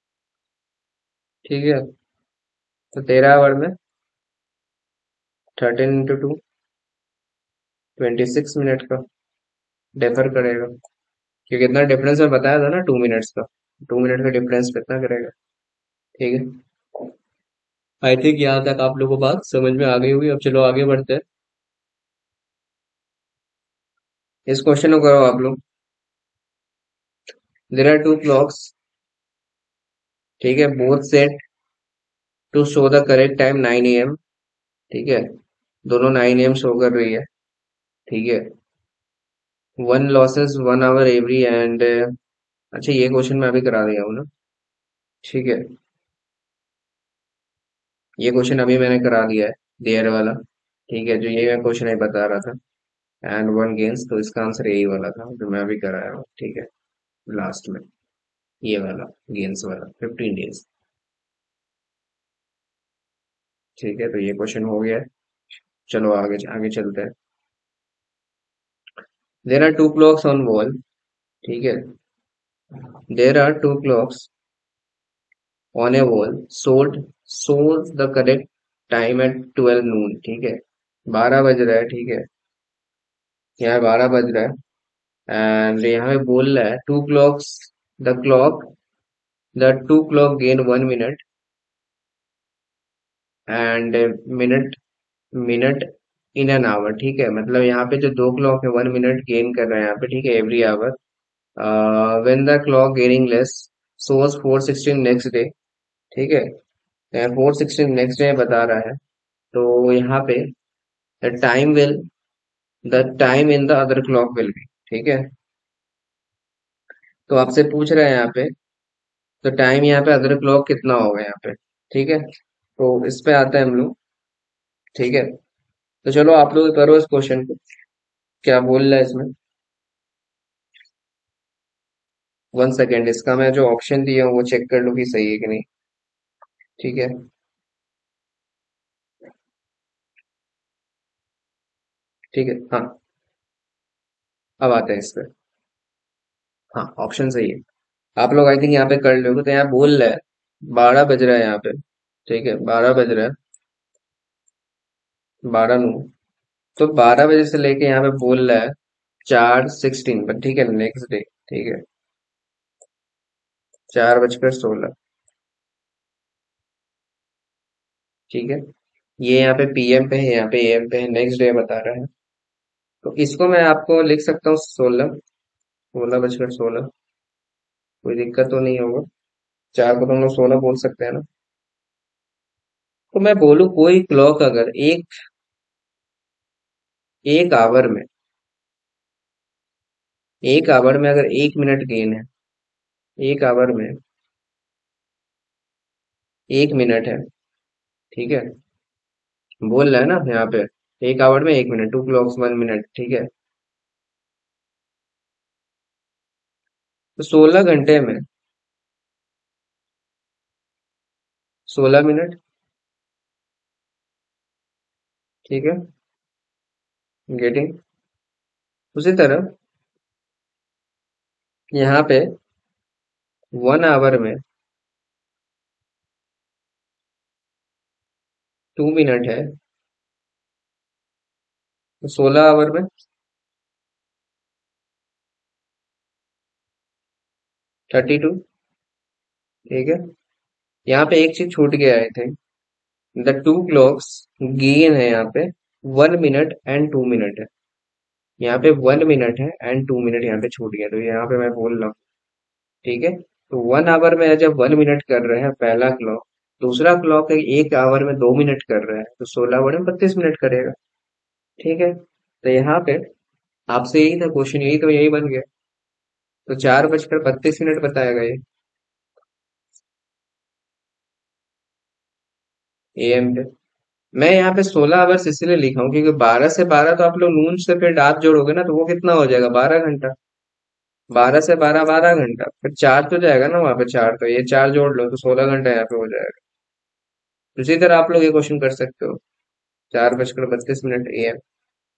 ठीक है। तो तेरह आवर में thirteen into two, twenty six minute का डिफर करेगा। क्योंकि इतना डिफरेंस में बताया था ना, टू मिनट्स का। टू मिनट का डिफरेंस कितना करेगा? ठीक है। आई थिंक यहाँ तक आप लोगों को बात समझ में आ गई होगी। अब चलो आगे बढ़ते हैं। इस क्वेश्चन को करो आप लोग। There are two clocks. ठीक है, both set to show the correct time nine A M. ठीक है, दोनों नाइन ए एम शो कर रही है। ठीक है। One losses one hour every and, अच्छा ये क्वेश्चन मैं अभी करा दिया हूँ ना। ठीक है, ये क्वेश्चन अभी मैंने करा दिया है, देयर वाला। ठीक है, जो ये मैं क्वेश्चन अभी बता रहा था, एंड वन गेन्स, तो इसका आंसर यही वाला था जो मैं अभी कराया हूँ। ठीक है, लास्ट में ये वाला गेम्स वाला फिफ्टीन डेज। ठीक है, तो ये क्वेश्चन हो गया है। चलो आगे आगे चलते हैं। There are two clocks on wall. ठीक है, there are two clocks on a wall sold sold the correct time at twelve noon. ठीक है, बारह बज रहा है। ठीक है, यहाँ बारह बज रहा है एंड यहाँ पे बोल रहा है two clocks, the clock the two clock gain one minute, and minute minute in an hour. ठीक है, मतलब यहाँ पे जो दो क्लॉक है वन मिनट गेन कर रहे हैं यहाँ पे। ठीक है, every hour. When the clock gaining less shows four sixteen next day. ठीक है, फोर सिक्सटीन नेक्स्ट डे बता रहा है। तो यहाँ पे the time will the time in the other clock will be. ठीक है, तो आपसे पूछ रहे हैं यहाँ पे, तो टाइम यहाँ पे अदर क्लॉक कितना होगा यहाँ पे? ठीक है, तो इस पे आते हैं हम लोग। ठीक है, तो चलो आप लोग करो इस क्वेश्चन को, क्या बोल रहा है इसमें। वन सेकेंड, इसका मैं जो ऑप्शन दिया हूँ वो चेक कर लूँ कि सही है कि नहीं। ठीक है। ठीक है, हाँ। अब आते हैं इस पे। हाँ, ऑप्शन सही है। आप लोग आई थिंक यहाँ पे कर लोगे। तो यहाँ बोल रहा है बारह बज रहा है यहाँ पे। ठीक है, बारह बज रहा है, बारह नू। तो बारह बजे से लेके यहाँ पे बोल रहा है चार सिक्सटीन, पर ठीक है नेक्स्ट डे। ठीक है, चार बजकर सोलह। ठीक है, ये यहाँ पे पी एम पे है, यहाँ पे ए एम पे है, नेक्स्ट डे बता रहा है। तो इसको मैं आपको लिख सकता हूँ सोलह, सोलह बजकर सोलह। कोई दिक्कत तो नहीं होगा? चार को तो हम लोग सोलह बोल सकते हैं ना। तो मैं बोलूँ कोई क्लॉक अगर एक एक आवर में एक आवर में अगर एक मिनट गेन है, एक आवर में एक मिनट है, ठीक है। बोल रहा है ना यहाँ पे, एक आवर में एक minute, two clocks one minute, ठीक है। तो सोलह घंटे में सोलह मिनट, ठीक है। गेटिंग। उसी तरह यहाँ पे वन आवर में टू मिनट है, तो सोलह आवर में थर्टी टू, ठीक है। यहाँ पे एक चीज छूट गया I think, the two clocks gain है यहाँ पे, one minute and two minute है। यहाँ पे वन मिनट है एंड टू मिनट यहाँ पे छूट गया, तो यहाँ पे मैं बोल रहा हूँ, ठीक है। तो वन आवर में जब वन मिनट कर रहे हैं पहला क्लॉक, दूसरा क्लॉक है एक आवर में दो मिनट कर रहा है, तो सोलह आवर में बत्तीस मिनट करेगा, ठीक है। तो यहाँ पे आपसे यही था क्वेश्चन, यही तो यही बन गया। तो चार बजकर बत्तीस मिनट बताएगा ये ए एम पे। मैं यहाँ पे सोलह आवर्स इसलिए लिखा हूँ क्योंकि बारह से बारह तो आप लोग नून से फिर रात जोड़ोगे ना, तो वो कितना हो जाएगा, बारह घंटा। बारह से बारह बारह घंटा, फिर चार तो जाएगा ना वहां पे, चार तो ये चार जोड़ लो तो सोलह घंटा यहाँ पे हो जाएगा। उसी तरह आप लोग ये क्वेश्चन कर सकते हो, चार बजकर बत्तीस मिनट ए एम।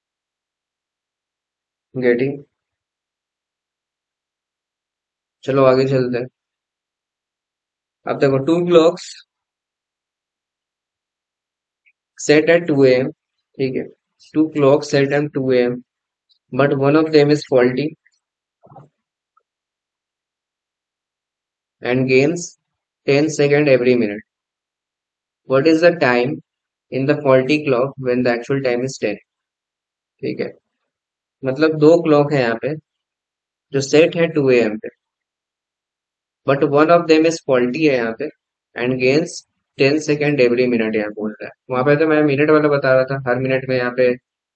गेटिंग। चलो आगे चलते हैं। अब देखो, two clocks set at two A M, ठीक है। Two clock set at two A M, but one of them is faulty and gains ten second every minute. What is the time in the faulty clock when the actual time is ten, ठीक है। मतलब दो clock है यहाँ पे जो set है two A M पे, but one of them is faulty है यहाँ पे, and gains ten second every minute यहाँ बोल रहा है। वहां पे तो मैं मिनट वाला बता रहा था, हर मिनट में यहाँ पे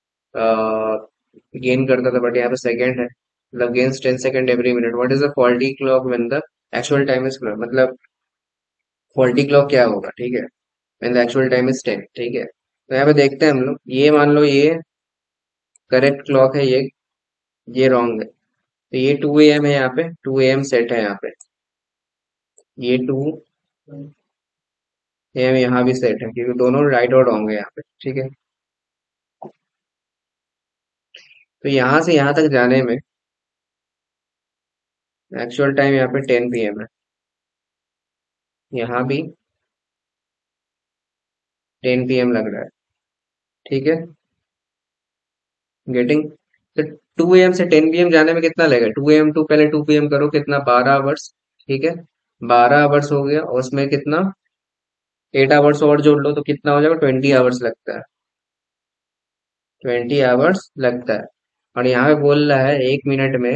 गेन करता था, बट यहाँ पे सेकेंड है, मतलब gains ten second every minute. What is the faulty clock when the actual time is, मतलब फॉल्टी क्लॉक क्या होगा, ठीक है, when the actual time is ten, ठीक है। तो यहाँ पे देखते हैं हम लोग, ये मान लो ये करेक्ट क्लॉक है, ये ये रॉन्ग है। तो ये टू ए एम है, यहाँ पे टू ए एम सेट है यहाँ पे, ये टू ए एम यहाँ भी सेट है, क्योंकि दोनों राइट और रॉन्ग है यहाँ पे, ठीक है। तो यहाँ से यहाँ तक जाने में एक्चुअल टाइम यहाँ पे टेन पी एम है, यहाँ भी टेन पी एम लग रहा है, ठीक है। गेटिंग। तो टू ए एम से टेन पी एम जाने में कितना लगेगा, टू ए एम टू पहले टू पी एम करो, कितना, बारह आवर्स, ठीक है। बारह आवर्स हो गया, और उसमें कितना, एट आवर्स और जोड़ लो तो कितना हो जाएगा, ट्वेंटी आवर्स लगता है, ट्वेंटी आवर्स लगता है। और यहाँ पे बोल रहा है एक मिनट में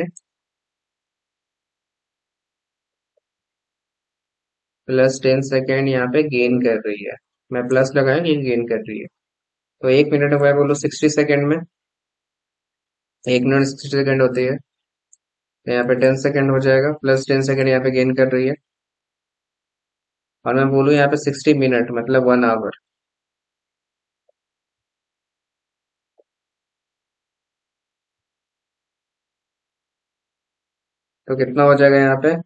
प्लस टेन सेकेंड यहाँ पे गेन कर रही है। मैं प्लस लगाया, ये गेन कर रही है। तो एक मिनट में बोलो सिक्सटी सेकेंड में, एक मिनट सिक्सटी सेकेंड होती है, तो यहाँ पे टेन सेकेंड हो जाएगा, प्लस टेन सेकेंड यहाँ पे गेन कर रही है। और मैं बोलूँ यहाँ पे सिक्सटी मिनट मतलब वन आवर, तो कितना हो जाएगा यहाँ पे,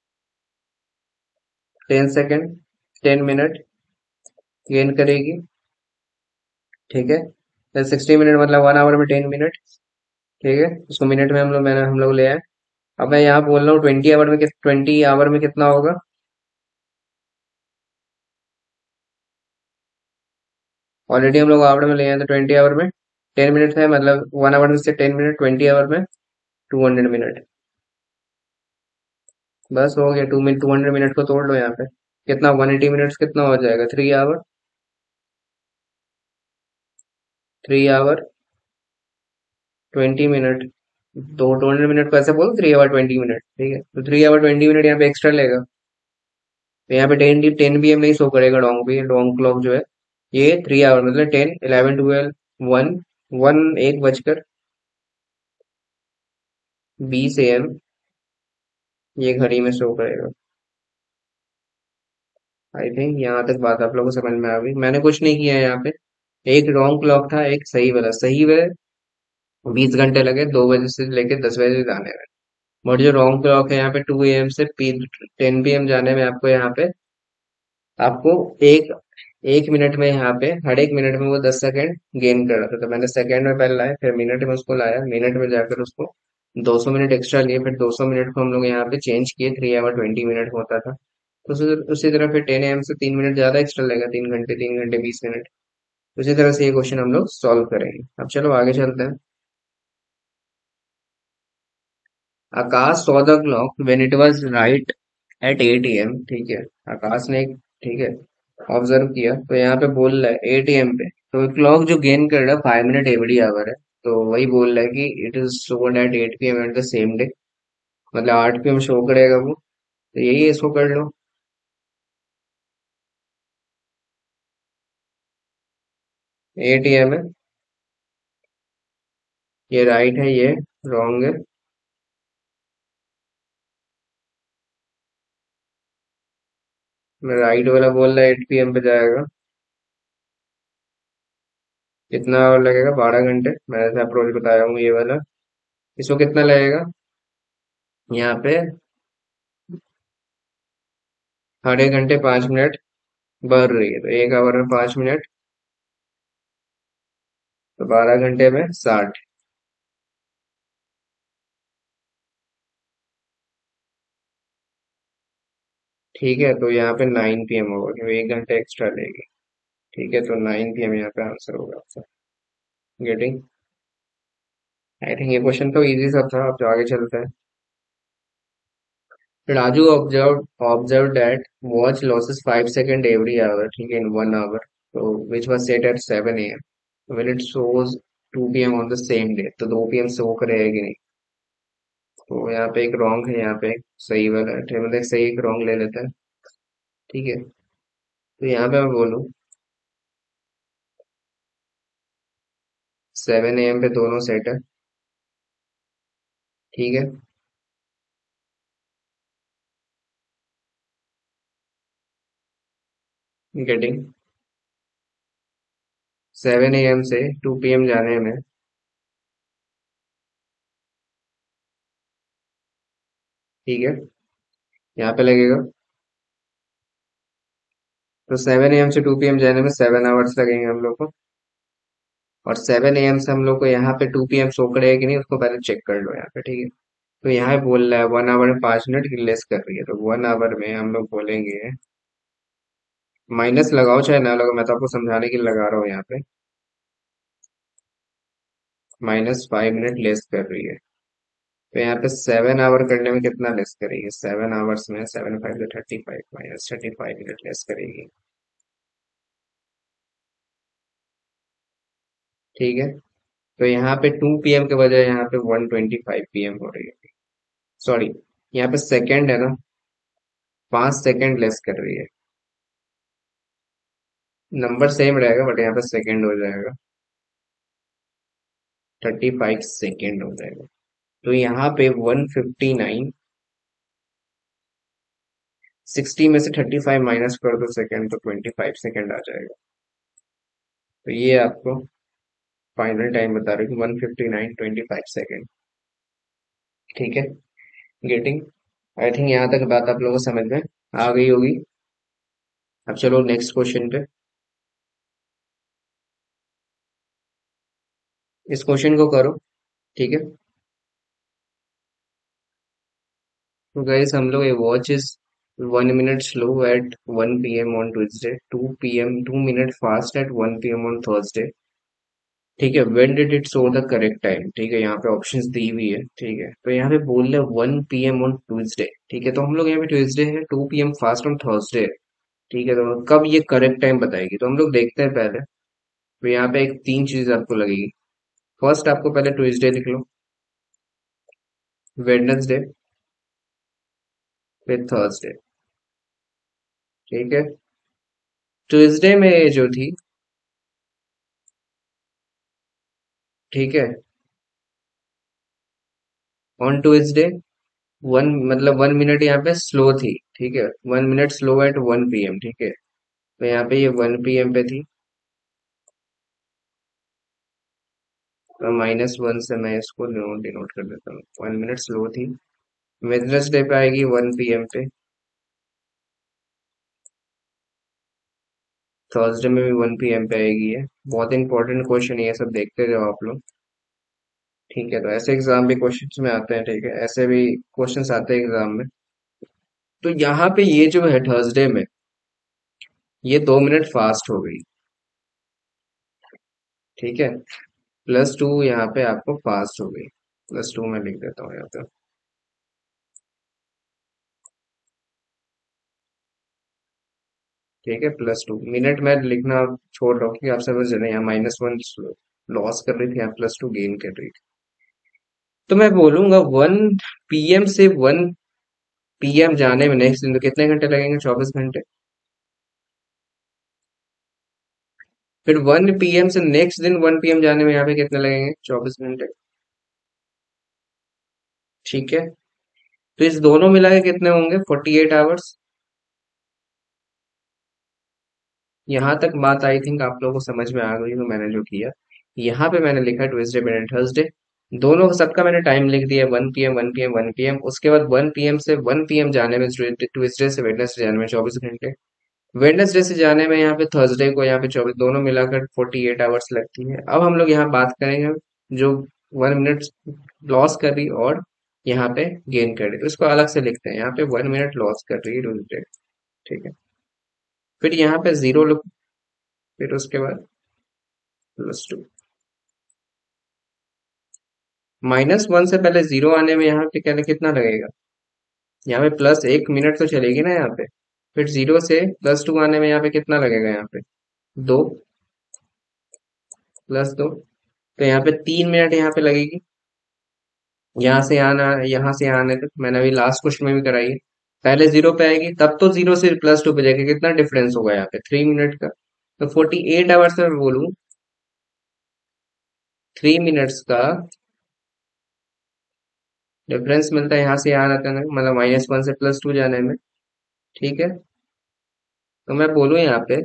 ten second, ten minute gain करेगी, ठीक है। सिक्सटी मिनट मतलब वन आवर में टेन मिनट, ठीक है। उसको मिनट में हम लोग मैंने हम लोग ले आए। अब मैं यहाँ बोल रहा हूँ ट्वेंटी आवर में, ट्वेंटी आवर में कितना होगा, ऑलरेडी हम लोग आवर में ले आए, तो ट्वेंटी आवर में टेन मिनट है, मतलब वन आवर में से टेन मिनट, ट्वेंटी आवर में टू हंड्रेड मिनट। बस हो गया, two minute two hundred minute को तोड़ लो यहाँ पे, कितना, वन एटी मिनट्स, कितना हो जाएगा, three hour, three hour, twenty minute. तो टू हंड्रेड मिनट को ऐसे बोलो, थ्री आवर ट्वेंटी मिनट, ठीक है। तो थ्री आवर ट्वेंटी मिनट यहाँ पे एक्स्ट्रा लेगा, तो यहाँ पे टेन टेन पी एम नहीं शो करेगा, डोंग भी डोंग क्लॉक जो है, ये थ्री आवर, मतलब ten eleven twelve, one, one एक बजकर बीस ए एम, ये घड़ी में शो करेगा। आई थिंक यहाँ तक बात आप लोगों को समझ में आ गई। मैंने कुछ नहीं किया है यहाँ पे। एक रॉन्ग क्लॉक था, एक सही वाला। सही में बीस घंटे लगे, दो बजे से लेके दस बजे जाने में। बट जो रॉन्ग क्लॉक है यहाँ पे टू ए एम से पी टेन पी एम जाने में, आपको यहाँ पे आपको एक एक मिनट में यहाँ पे हर एक मिनट में वो दस सेकंड गेन कर रहा था। तो मैंने सेकंड में पहले लाया, फिर मिनट में उसको लाया, मिनट में जाकर उसको दो सौ मिनट एक्स्ट्रा लिए, फिर दो सौ मिनट को हम लोग यहाँ पे चेंज किए, थ्री आवर ट्वेंटी मिनट होता था। तो उसी उसी तरह फिर टेन एम से तीन मिनट ज्यादा एक्स्ट्रा लगेगा, तीन घंटे, तीन घंटे बीस मिनट। उसी तरह से ये क्वेश्चन हम लोग सॉल्व करेंगे। अब चलो आगे चलते हैं। Akash saw the clock when it was right at eight A M. ठीक है, आकाश ने एक, ठीक है, ऑब्जर्व किया, तो यहाँ पे बोल रहा है एट ए एम पे, तो क्लॉक जो गेन कर रहा है फाइव मिनट एवरी आवर है। तो वही बोल रहा है कि it is shown at eight P M at the same day. मतलब आठ पी एम शो करेगा वो। तो यही है, इसको कर लो। एट ए एम है, ये राइट है, ये रॉन्ग है। राइट वाला बोल रहा है एट पी एम पे जाएगा। कितना और लगेगा? बारह घंटे। मैं ऐसा अप्रोच बताया हूँ ये वाला। इसको कितना लगेगा? यहाँ पे साढ़े घंटे पाँच मिनट बढ़ रही है, तो एक आवर में पाँच मिनट, तो बारह घंटे में साठ। ठीक है, तो यहाँ पे नाइन पी एम होगा क्योंकि एक घंटे एक्स्ट्रा लेगी। ठीक है, तो नाइन पी एम यहाँ पे आंसर होगा आपका। गेटिंग? आई थिंक ये क्वेश्चन तो इजी सा था। अब जो आगे चलते हैं। Raju observe observe that watch loses five second every hour, ठीक है, इन वन आवर। तो which was set at seven A M, when it shows two P M on the same day. तो दो पी एम शो करेगी नहीं। तो यहाँ पे एक रॉन्ग है, यहाँ पे एक सही वाला है। ठीक है, मतलब एक सही एक रॉन्ग ले लेते हैं। ठीक है, तो यहाँ पे मैं बोलूँ सेवन ए एम पे दोनों सेट है। ठीक है, गेटिंग? सेवन ए एम से टू पी एम जाने में, ठीक है, यहाँ पे लगेगा। तो सेवन ए एम से टू पी एम जाने में सेवन आवर्स लगेंगे हम लोग को। और सेवन ए एम से हम लोग को यहाँ पे टू पी एम शो करेगा कि नहीं, उसको पहले चेक कर लो यहाँ पे। ठीक है, तो यहाँ पे बोल रहा है वन आवर में पाँच मिनट की लेस कर रही है, तो वन आवर में हम लोग बोलेंगे, माइनस लगाओ चाहे ना लगाओ, मैं तो आपको समझाने के लिए लगा रहा हूँ यहाँ पे, माइनस फाइव मिनट लेस कर रही है। तो यहाँ पे सेवन आवर करने में कितना लेस करेगी? सेवन आवर्स में सेवन फाइव तो thirty five, minus thirty five minute less करेगी। ठीक है, तो यहाँ पे टू पी एम के बजाय यहाँ पे one twenty five P M हो रही है। सॉरी, यहाँ पे सेकंड है ना, पांच सेकंड लेस कर रही है। नंबर सेम रहेगा बट यहाँ पे सेकंड हो जाएगा, थर्टी फाइव सेकेंड हो जाएगा। तो यहाँ पे वन फिफ्टी नाइन, सिक्सटी में से थर्टी फाइव माइनस कर दो सेकंड, तो ट्वेंटी फाइव सेकंड आ जाएगा। तो ये आपको फाइनल टाइम बता रही हूँ, one fifty nine twenty five second. ठीक है, गेटिंग? आई थिंक यहाँ तक बात आप लोगों को समझ में आ गई होगी। अब चलो नेक्स्ट क्वेश्चन पे। इस क्वेश्चन को करो। ठीक है, तो गाइस हम लोग, a watch is one minute slow at one P M on Tuesday, two P M two minute fast at one P M on Thursday. ठीक है, when did it show the correct time? ठीक है, यहाँ पे options दी हुई है। ठीक है, तो यहाँ पे बोल रहे one P M on Tuesday. ठीक है, तो हम लोग यहाँ पे ट्यूजडे है, two P M fast on Thursday है। ठीक है, तो कब ये करेक्ट टाइम बताएगी? तो हम लोग देखते हैं पहले। तो यहाँ पे एक तीन चीज आपको लगेगी। फर्स्ट आपको पहले ट्यूजडे लिख लो, वेडनेसडे, फिर थर्सडे। ठीक है, ट्यूसडे में ये जो थी, ठीक है, ऑन ट्यूसडे वन मतलब वन मिनट यहाँ पे स्लो थी, ठीक है, one minute slow at one P M, ठीक है। तो यहाँ पे ये वन पी एम पे थी, तो माइनस वन से मैं इसको डिनोट कर देता हूँ, वन मिनट स्लो थी। वेडनेसडे पे आएगी वन पी एम पे, थर्सडे में भी वन पी एम पे आएगी है। बहुत इंपॉर्टेंट क्वेश्चन है, ये सब देखते जाओ आप लोग, ठीक है। तो ऐसे एग्जाम भी क्वेश्चंस में आते हैं, ठीक है, ऐसे भी क्वेश्चंस आते हैं एग्जाम में। तो यहाँ पे ये जो है थर्सडे में, ये दो मिनट फास्ट हो गई, ठीक है। प्लस टू यहाँ पे आपको फास्ट हो गई, प्लस टू में लिख देता हूँ यहाँ पे, ठीक है। प्लस टू मिनट में लिखना छोड़ रहा हूँ कि आप समझ रहे हैं, यहाँ माइनस वन लॉस कर रही थी, यहाँ प्लस टू गेन कर रही थी। तो मैं बोलूंगा वन पीएम से वन पीएम जाने में नेक्स्ट दिन तो कितने घंटे लगेंगे, चौबीस घंटे। फिर वन पीएम से नेक्स्ट दिन वन पीएम जाने में यहाँ पे कितने लगेंगे, चौबीस घंटे, ठीक है। तो इस दोनों मिला के कितने होंगे, फोर्टी एट आवर्स। यहाँ तक बात आई थिंक आप लोगों को समझ में आ गई, तो मैंने जो किया, यहाँ पे मैंने लिखा ट्यूसडे वेडनेसडे थर्सडे, दोनों सबका मैंने टाइम लिख दिया, one PM, one PM, one PM. उसके बाद वन पीएम से वन पीएम जाने में, ट्यूसडे से वेडनेसडे जाने में चौबीस घंटे, वेडनेसडे से जाने में यहाँ पे थर्सडे को यहाँ पे चौबीस, दोनों मिलाकर फोर्टी एट आवर्स लगती है। अब हम लोग यहाँ बात करेंगे जो वन मिनट लॉस कर रही और यहाँ पे गेन कर रही, तो इसको अलग से लिखते हैं, यहाँ पे वन मिनट लॉस कर रही है ट्यूसडे, ठीक है। फिर यहाँ पे जीरो लुक, फिर उसके बाद प्लस टू, माइनस वन से पहले जीरो आने में यहाँ पे कहने कितना लगेगा, यहाँ पे प्लस एक मिनट तो चलेगी ना यहाँ पे। फिर जीरो से प्लस टू आने में यहाँ पे कितना लगेगा, यहाँ पे दो, प्लस दो, तो यहाँ पे तीन मिनट यहाँ पे लगेगी, यहाँ से आना, यहाँ से आने तक। मैंने अभी लास्ट क्वेश्चन में भी कराई है, पहले जीरो पे आएगी, तब तो जीरो से प्लस टू पे जाएगी, कितना डिफरेंस होगा यहाँ पे, थ्री मिनट का। तो फोर्टी एट आवर्स में मैं बोलूँ, थ्री मिनट्स का डिफरेंस मिलता है यहाँ से यहाँ आता है, मतलब माइनस वन से प्लस टू जाने में, ठीक है। तो मैं बोलूँ यहाँ पे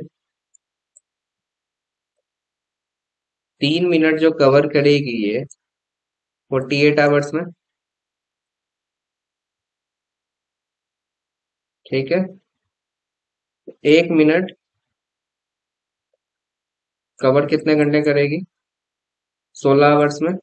तीन मिनट जो कवर करेगी ये फोर्टी एट आवर्स में, ठीक है। एक मिनट कवर कितने घंटे करेगी, सोलह आवर्स में,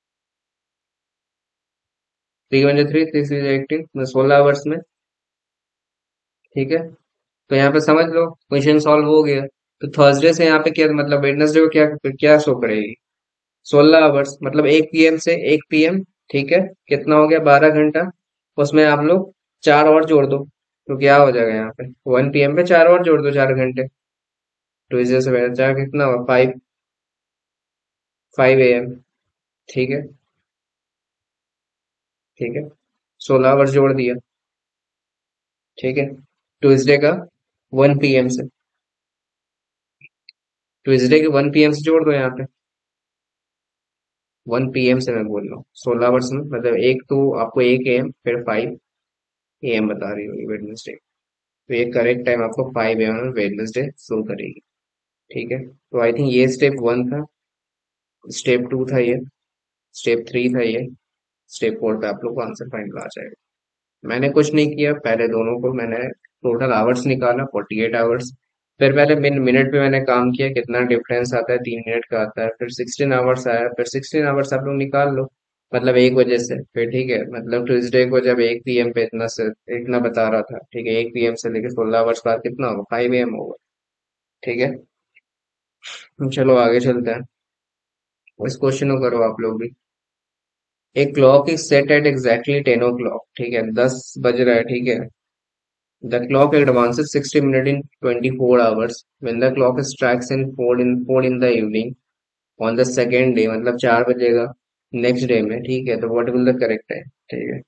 three one three, three six eighteen, सोलह आवर्स में, ठीक है। तो यहाँ पे समझ लो क्वेश्चन सॉल्व हो गया। तो थर्सडे से यहाँ पे क्या मतलब, वेडनेसडे को क्या क्या शो करेगी, सोलह आवर्स, मतलब एक पीएम से एक पीएम, ठीक है। कितना हो गया, बारह घंटा। उसमें आप लोग चार और जोड़ दो, तो क्या हो जाएगा यहाँ पे, वन पीएम पे चार और जोड़ दो, चार घंटे। ट्यूजडे से वेडनेसडे चार कितना हुआ, फाइव, फाइव ए एम, ठीक है, ठीक है। सोलह आवर्स जोड़ दिया, ठीक है। ट्यूसडे का वन पीएम से, ट्यूसडे के वन पीएम से जोड़ दो यहाँ पे, वन पीएम से मैं बोल रहा हूँ, सोलह आवर्स में मतलब एक तो आपको एक एम, फिर फाइव ए एम बता रही होगी वेडनेसडे। तो ये करेक्ट टाइम आपको फाइव ए एम में वेडनेसडे शो करेगी, ठीक है। तो आई थिंक ये स्टेप वन था, स्टेप टू था ये, स्टेप थ्री था ये, स्टेप फोर पे आप लोग को आंसर फाइनल आ जाएगा। मैंने कुछ नहीं किया, पहले दोनों को मैंने टोटल आवर्स निकाला, फोर्टी एट आवर्स। फिर पहले मिन मिनट पे मैंने काम किया, कितना डिफरेंस आता है, तीन मिनट का आता है। फिर सिक्सटीन आवर्स आया, फिर सिक्सटीन आवर्स आप लोग निकाल लो, मतलब एक वजह से, फिर ठीक है, मतलब ट्यूसडे को जब एक पीएम पे इतना से इतना बता रहा था, ठीक है, एक पीएम से लेकर सोलह आवर्स बाद कितना होगा, फाइव ए एम होगा, ठीक है। चलो आगे चलते हैं, इस क्वेश्चन को करो आप लोग भी। एक clock is set at exactly ten o'clock, ठीक है, दस बज रहा है, ठीक है। The clock advances sixty minutes in twenty-four hours. When the clock strikes in four in four in the evening on the second day, मतलब चार बजेगा नेक्स्ट डे में, ठीक है। तो what will the correct time, ठीक है।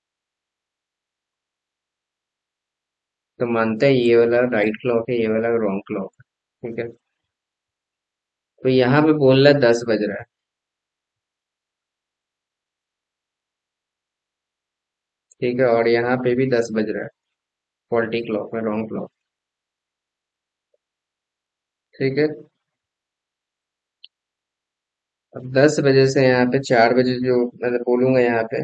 तो मानते हैं ये वाला राइट क्लॉक है, ये वाला रॉन्ग क्लॉक है, ठीक है। तो यहाँ पे बोल रहा है दस बज रहा है, ठीक है, और यहाँ पे भी दस बज रहा है, फोर्टी क्लॉक में, रॉन्ग क्लॉक। ठीक है, अब दस बजे से यहाँ पे चार बजे जो मैं बोलूंगा यहाँ पे,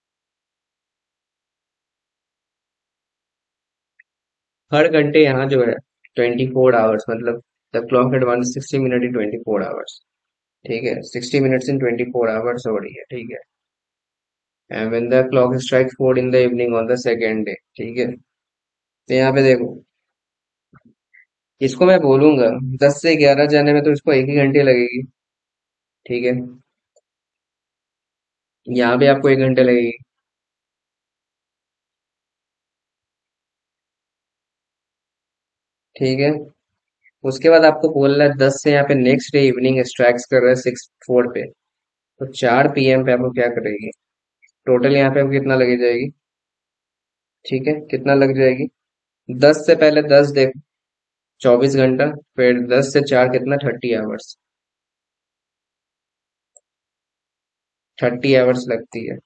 हर घंटे यहाँ जो है ट्वेंटी फोर आवर्स, मतलब the clock advance sixty minute in twenty four hours. ठीक है, sixty minutes in twenty four hours हो रही है। ठीक है, and when the clock strike four in the evening on the second day. ठीक है, तो यहाँ पे देखो, इसको मैं बोलूंगा दस से ग्यारह जाने में तो इसको एक ही घंटे लगेगी। ठीक है, यहाँ पे आपको एक घंटे लगेगी। ठीक है, उसके बाद आपको बोल रहा है दस से यहाँ पे नेक्स्ट डे इवनिंग स्ट्राइक्स कर रहा है सिक्स फोर पे, तो चार पीएम पे आपको क्या करेगी, टोटल यहाँ पे आपको कितना लगे जाएगी। ठीक है, कितना लग जाएगी, दस से पहले दस देख, चौबीस घंटा, फिर दस से चार कितना, थर्टी आवर्स, थर्टी आवर्स लगती है।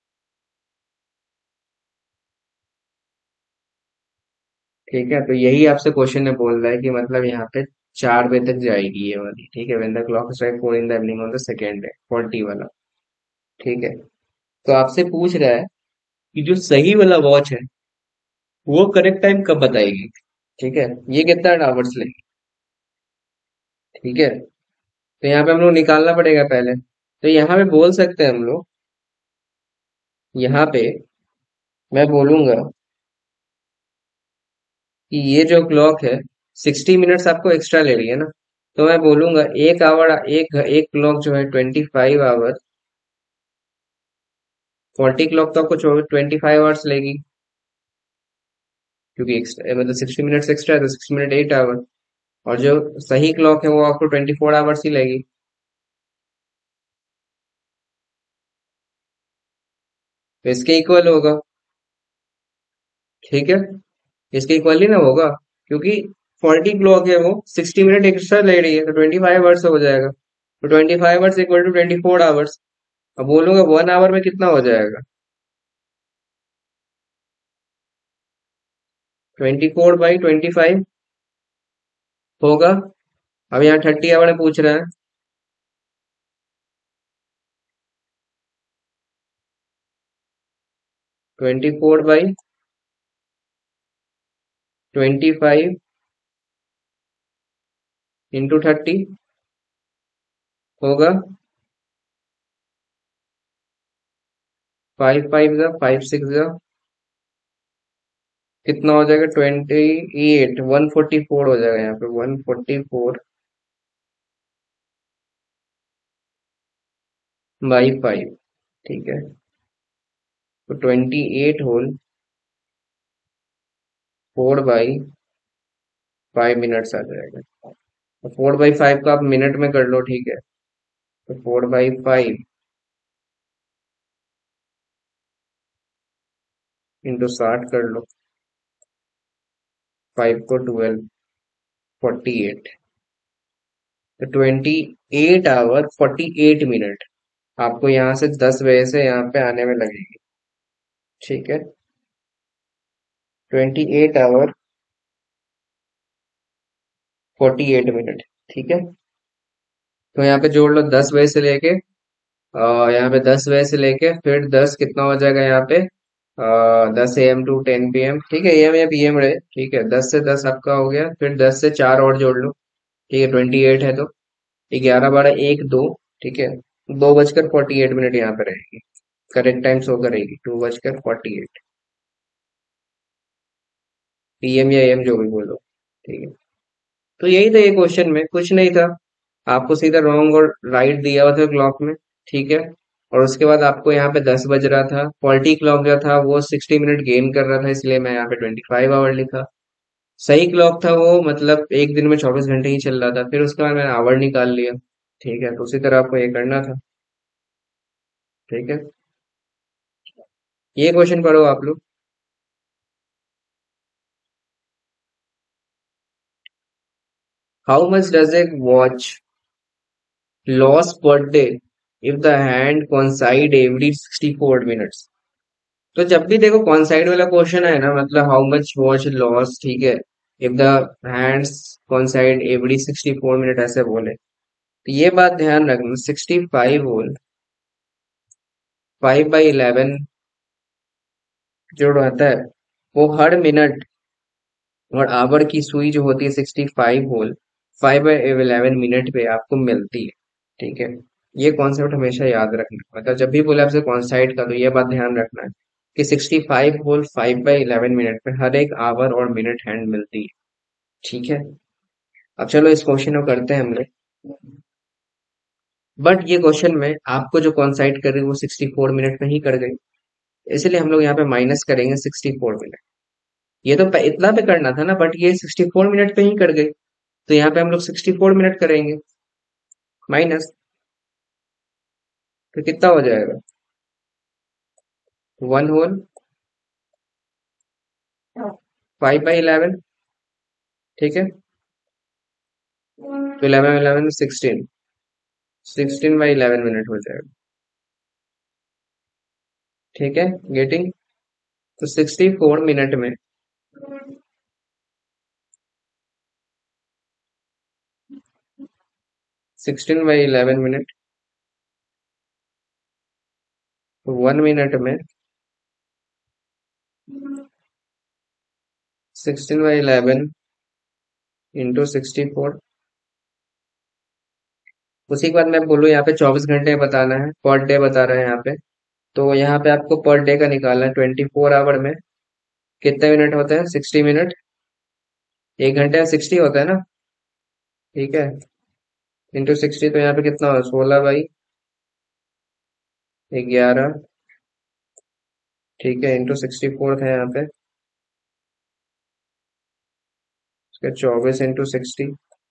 ठीक है, तो यही आपसे क्वेश्चन में बोल रहा है कि मतलब यहाँ पे चार बजे तक जाएगी ये वाली। ठीक है, when the clock strike four in the evening on the second day, faulty वाला। ठीक है, तो आपसे पूछ रहा है कि जो सही वाला वॉच है वो करेक्ट टाइम कब बताएगी। ठीक है, ये कितना आवर्स लेगी। ठीक है, तो यहाँ पे हम लोग निकालना पड़ेगा पहले, तो यहाँ पे बोल सकते हैं हम लोग, यहाँ पे मैं बोलूंगा कि ये जो क्लॉक है सिक्सटी मिनट्स आपको एक्स्ट्रा ले रही है ना, तो मैं बोलूंगा एक आवर, एक एक क्लॉक जो है twenty five hour, faulty clock तो आपको ट्वेंटी फाइव आवर्स लेगी, क्योंकि एक्स्ट्रा मतलब सिक्सटी मिनट्स एक्स्ट्रा है तो सिक्स मिनट एट आवर, और जो सही क्लॉक है वो आपको ट्वेंटी फोर आवर्स ही लेगी। तो इसके इक्वल होगा। ठीक है, इसके इक्वल ही ना होगा, क्योंकि फोर्टी क्लॉक है वो सिक्सटी मिनट एक्स्ट्रा ले रही है, तो ट्वेंटी फाइव आवर्स हो जाएगा, तो twenty five hours equal to twenty four hours. अब बोलूंगा वन आवर में कितना हो जाएगा, twenty four by twenty five होगा। अब यहाँ थर्टी आवर में पूछ रहा है, twenty four by twenty five into thirty होगा, फाइव फाइव जा फाइव सिक्स जा कितना हो जाएगा, twenty eight, one forty four हो जाएगा यहाँ पे, one forty four, by five. ठीक है, तो twenty eight whole four by five minutes आ जाएगा। तो फोर बाई फाइव का आप मिनट में कर लो। ठीक है, तो फोर बाई फाइव इंटू साठ कर लो, फाइव को ट्वेल्व, फोर्टी एट, तो twenty eight hour forty eight minute आपको यहाँ से दस बजे से यहाँ पे आने में लगेगी। ठीक है, twenty eight hour forty eight minute. ठीक है, तो यहाँ पे जोड़ लो दस बजे से लेके, अ, यहाँ पे दस बजे से लेके फिर दस कितना हो जाएगा यहाँ पे, दस A M to ten P M. ठीक है, ए एम या पी एम रहे। ठीक है, दस से दस आपका हो गया, फिर दस से चार और जोड़ लो। ठीक है, ट्वेंटी एट है, तो ग्यारह बारह एक दो। ठीक है, दो बजकर फोर्टी एट मिनट यहाँ पे रहेगी, करेक्ट टाइम शो करेगी टू बजकर फोर्टी एट, पी एम या ए एम जो भी बोलो। ठीक है, तो यही था, ये क्वेश्चन में कुछ नहीं था, आपको सीधा रॉन्ग और राइट दिया हुआ था क्लॉक में। ठीक है, और उसके बाद आपको यहाँ पे दस बज रहा था, फॉल्टी क्लॉक जो था वो सिक्सटी मिनट गेन कर रहा था, इसलिए मैं यहाँ पे ट्वेंटी फाइव आवर लिखा। सही क्लॉक था वो, मतलब एक दिन में चौबीस घंटे ही चल रहा था, फिर उसके बाद मैंने आवर निकाल लिया। ठीक है, तो उसी तरह आपको ये करना था। ठीक है, ये क्वेश्चन पढ़ो आप लोग। How much does a watch loss per day if the hand coincide every sixty four minutes। तो जब भी देखो कौन साइड वाला क्वेश्चन है ना, मतलब हाउ मच वॉच लॉस, ठीक है, if the hands coincide every sixty four minute ऐसे बोले, तो ये बात ध्यान रखना, sixty five whole five by eleven जो रहता है वो हर मिनट और आवर की सुई जो होती है sixty five whole five by eleven minute पे आपको मिलती है। ठीक है, ये कॉन्सेप्ट हमेशा याद रखना, मतलब जब भी बोले आपसे कॉन्साइड का तो ये बात ध्यान रखना है कि sixty five whole five by eleven minute पे हर एक आवर और मिनट हैंड मिलती है। ठीक है, अब चलो इस क्वेश्चन को करते हैं हम लोग। बट ये क्वेश्चन में आपको जो कॉन्साइड कर रही है वो सिक्सटी फोर मिनट में ही कर गई, इसलिए हम लोग यहाँ पे माइनस करेंगे सिक्सटी फोर मिनट। ये तो प- इतना पे करना था ना, बट ये सिक्सटी फोर मिनट पे ही कर गई, तो यहाँ पे हम लोग सिक्सटी फोर मिनट करेंगे माइनस। तो कितना हो जाएगा, one whole five by eleven. ठीक है, तो eleven eleven sixteen, sixteen by eleven minute हो जाएगा। ठीक है, गेटिंग। तो सिक्सटी फोर मिनट में sixteen by eleven minute, one minute में sixteen by eleven into sixty four. उसी के बाद मैं बोलूँ यहाँ पे चौबीस घंटे बताना है, पर डे बता रहे हैं यहाँ पे, तो यहाँ पे आपको पर डे का निकालना है। ट्वेंटी फोर आवर में कितने मिनट होते हैं, सिक्सटी मिनट। एक घंटे में सिक्सटी होता है ना, ठीक है, इंटू सिक्सटी, तो यहाँ पे कितना हो, सोलह बाई ग्यारह। ठीक है, इंटू सिक्सटी फोर था यहाँ पे, उसके चौबीस इंटू सिक्सटी।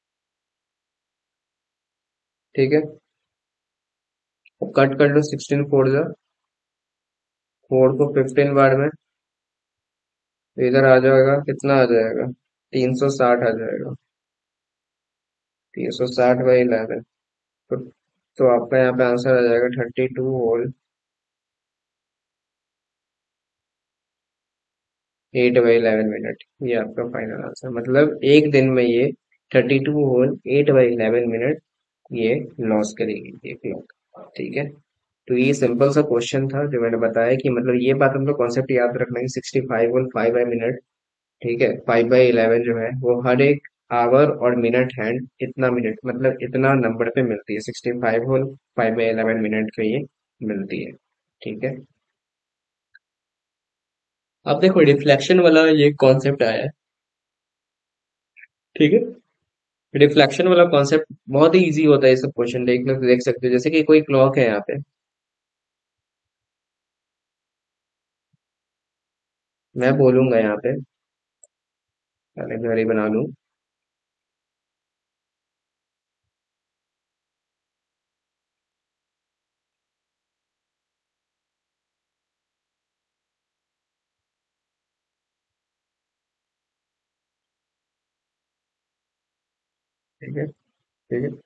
ठीक है, कट कर लो, सिक्सटीन फोर जा, फोर को फिफ्टीन बार में, तो इधर आ जाएगा, कितना आ जाएगा, तीन सौ साठ आ जाएगा, तीन सौ साठ बाई इलेवन। तो, तो आपका यहाँ पे आंसर आ जाएगा thirty two whole, eight by eleven minute. ये आपका फाइनल आंसर, मतलब एक दिन में ये thirty two whole eight by eleven minute ये लॉस करेगी एक लोग। ठीक है, तो ये सिंपल सा क्वेश्चन था जो मैंने बताया कि मतलब ये बात हम लोग कॉन्सेप्ट याद रखना है, sixty five whole five by minute, ठीक है, फाइव बाई इलेवन जो है वो हर एक आवर और मिनट हैंड इतना मिनट, मतलब इतना नंबर पे मिलती है, sixty five whole five by eleven minute पे ये मिलती है। ठीक है, अब देखो रिफ्लेक्शन वाला ये कॉन्सेप्ट आया है। ठीक है, रिफ्लेक्शन वाला कॉन्सेप्ट बहुत ही इजी होता है, ये सब क्वेश्चन देखने देख सकते हो, जैसे कि कोई क्लॉक है यहाँ पे, मैं बोलूंगा यहाँ पे, पहले घड़ी बना लूं। ठीक है, ठीक है,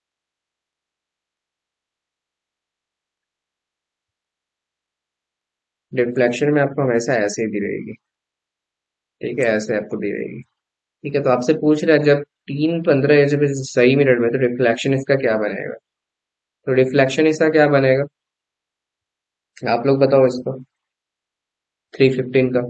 रिफ्लेक्शन में आपको हमेशा ऐसे ही दी रहेगी। ठीक है, ऐसे आपको दी रहेगी। ठीक है, तो आपसे पूछ रहा है जब तीन पंद्रह जब सही मिनट में, तो रिफ्लेक्शन इसका क्या बनेगा, तो रिफ्लेक्शन इसका क्या बनेगा, आप लोग बताओ इसको, थ्री फिफ्टीन का,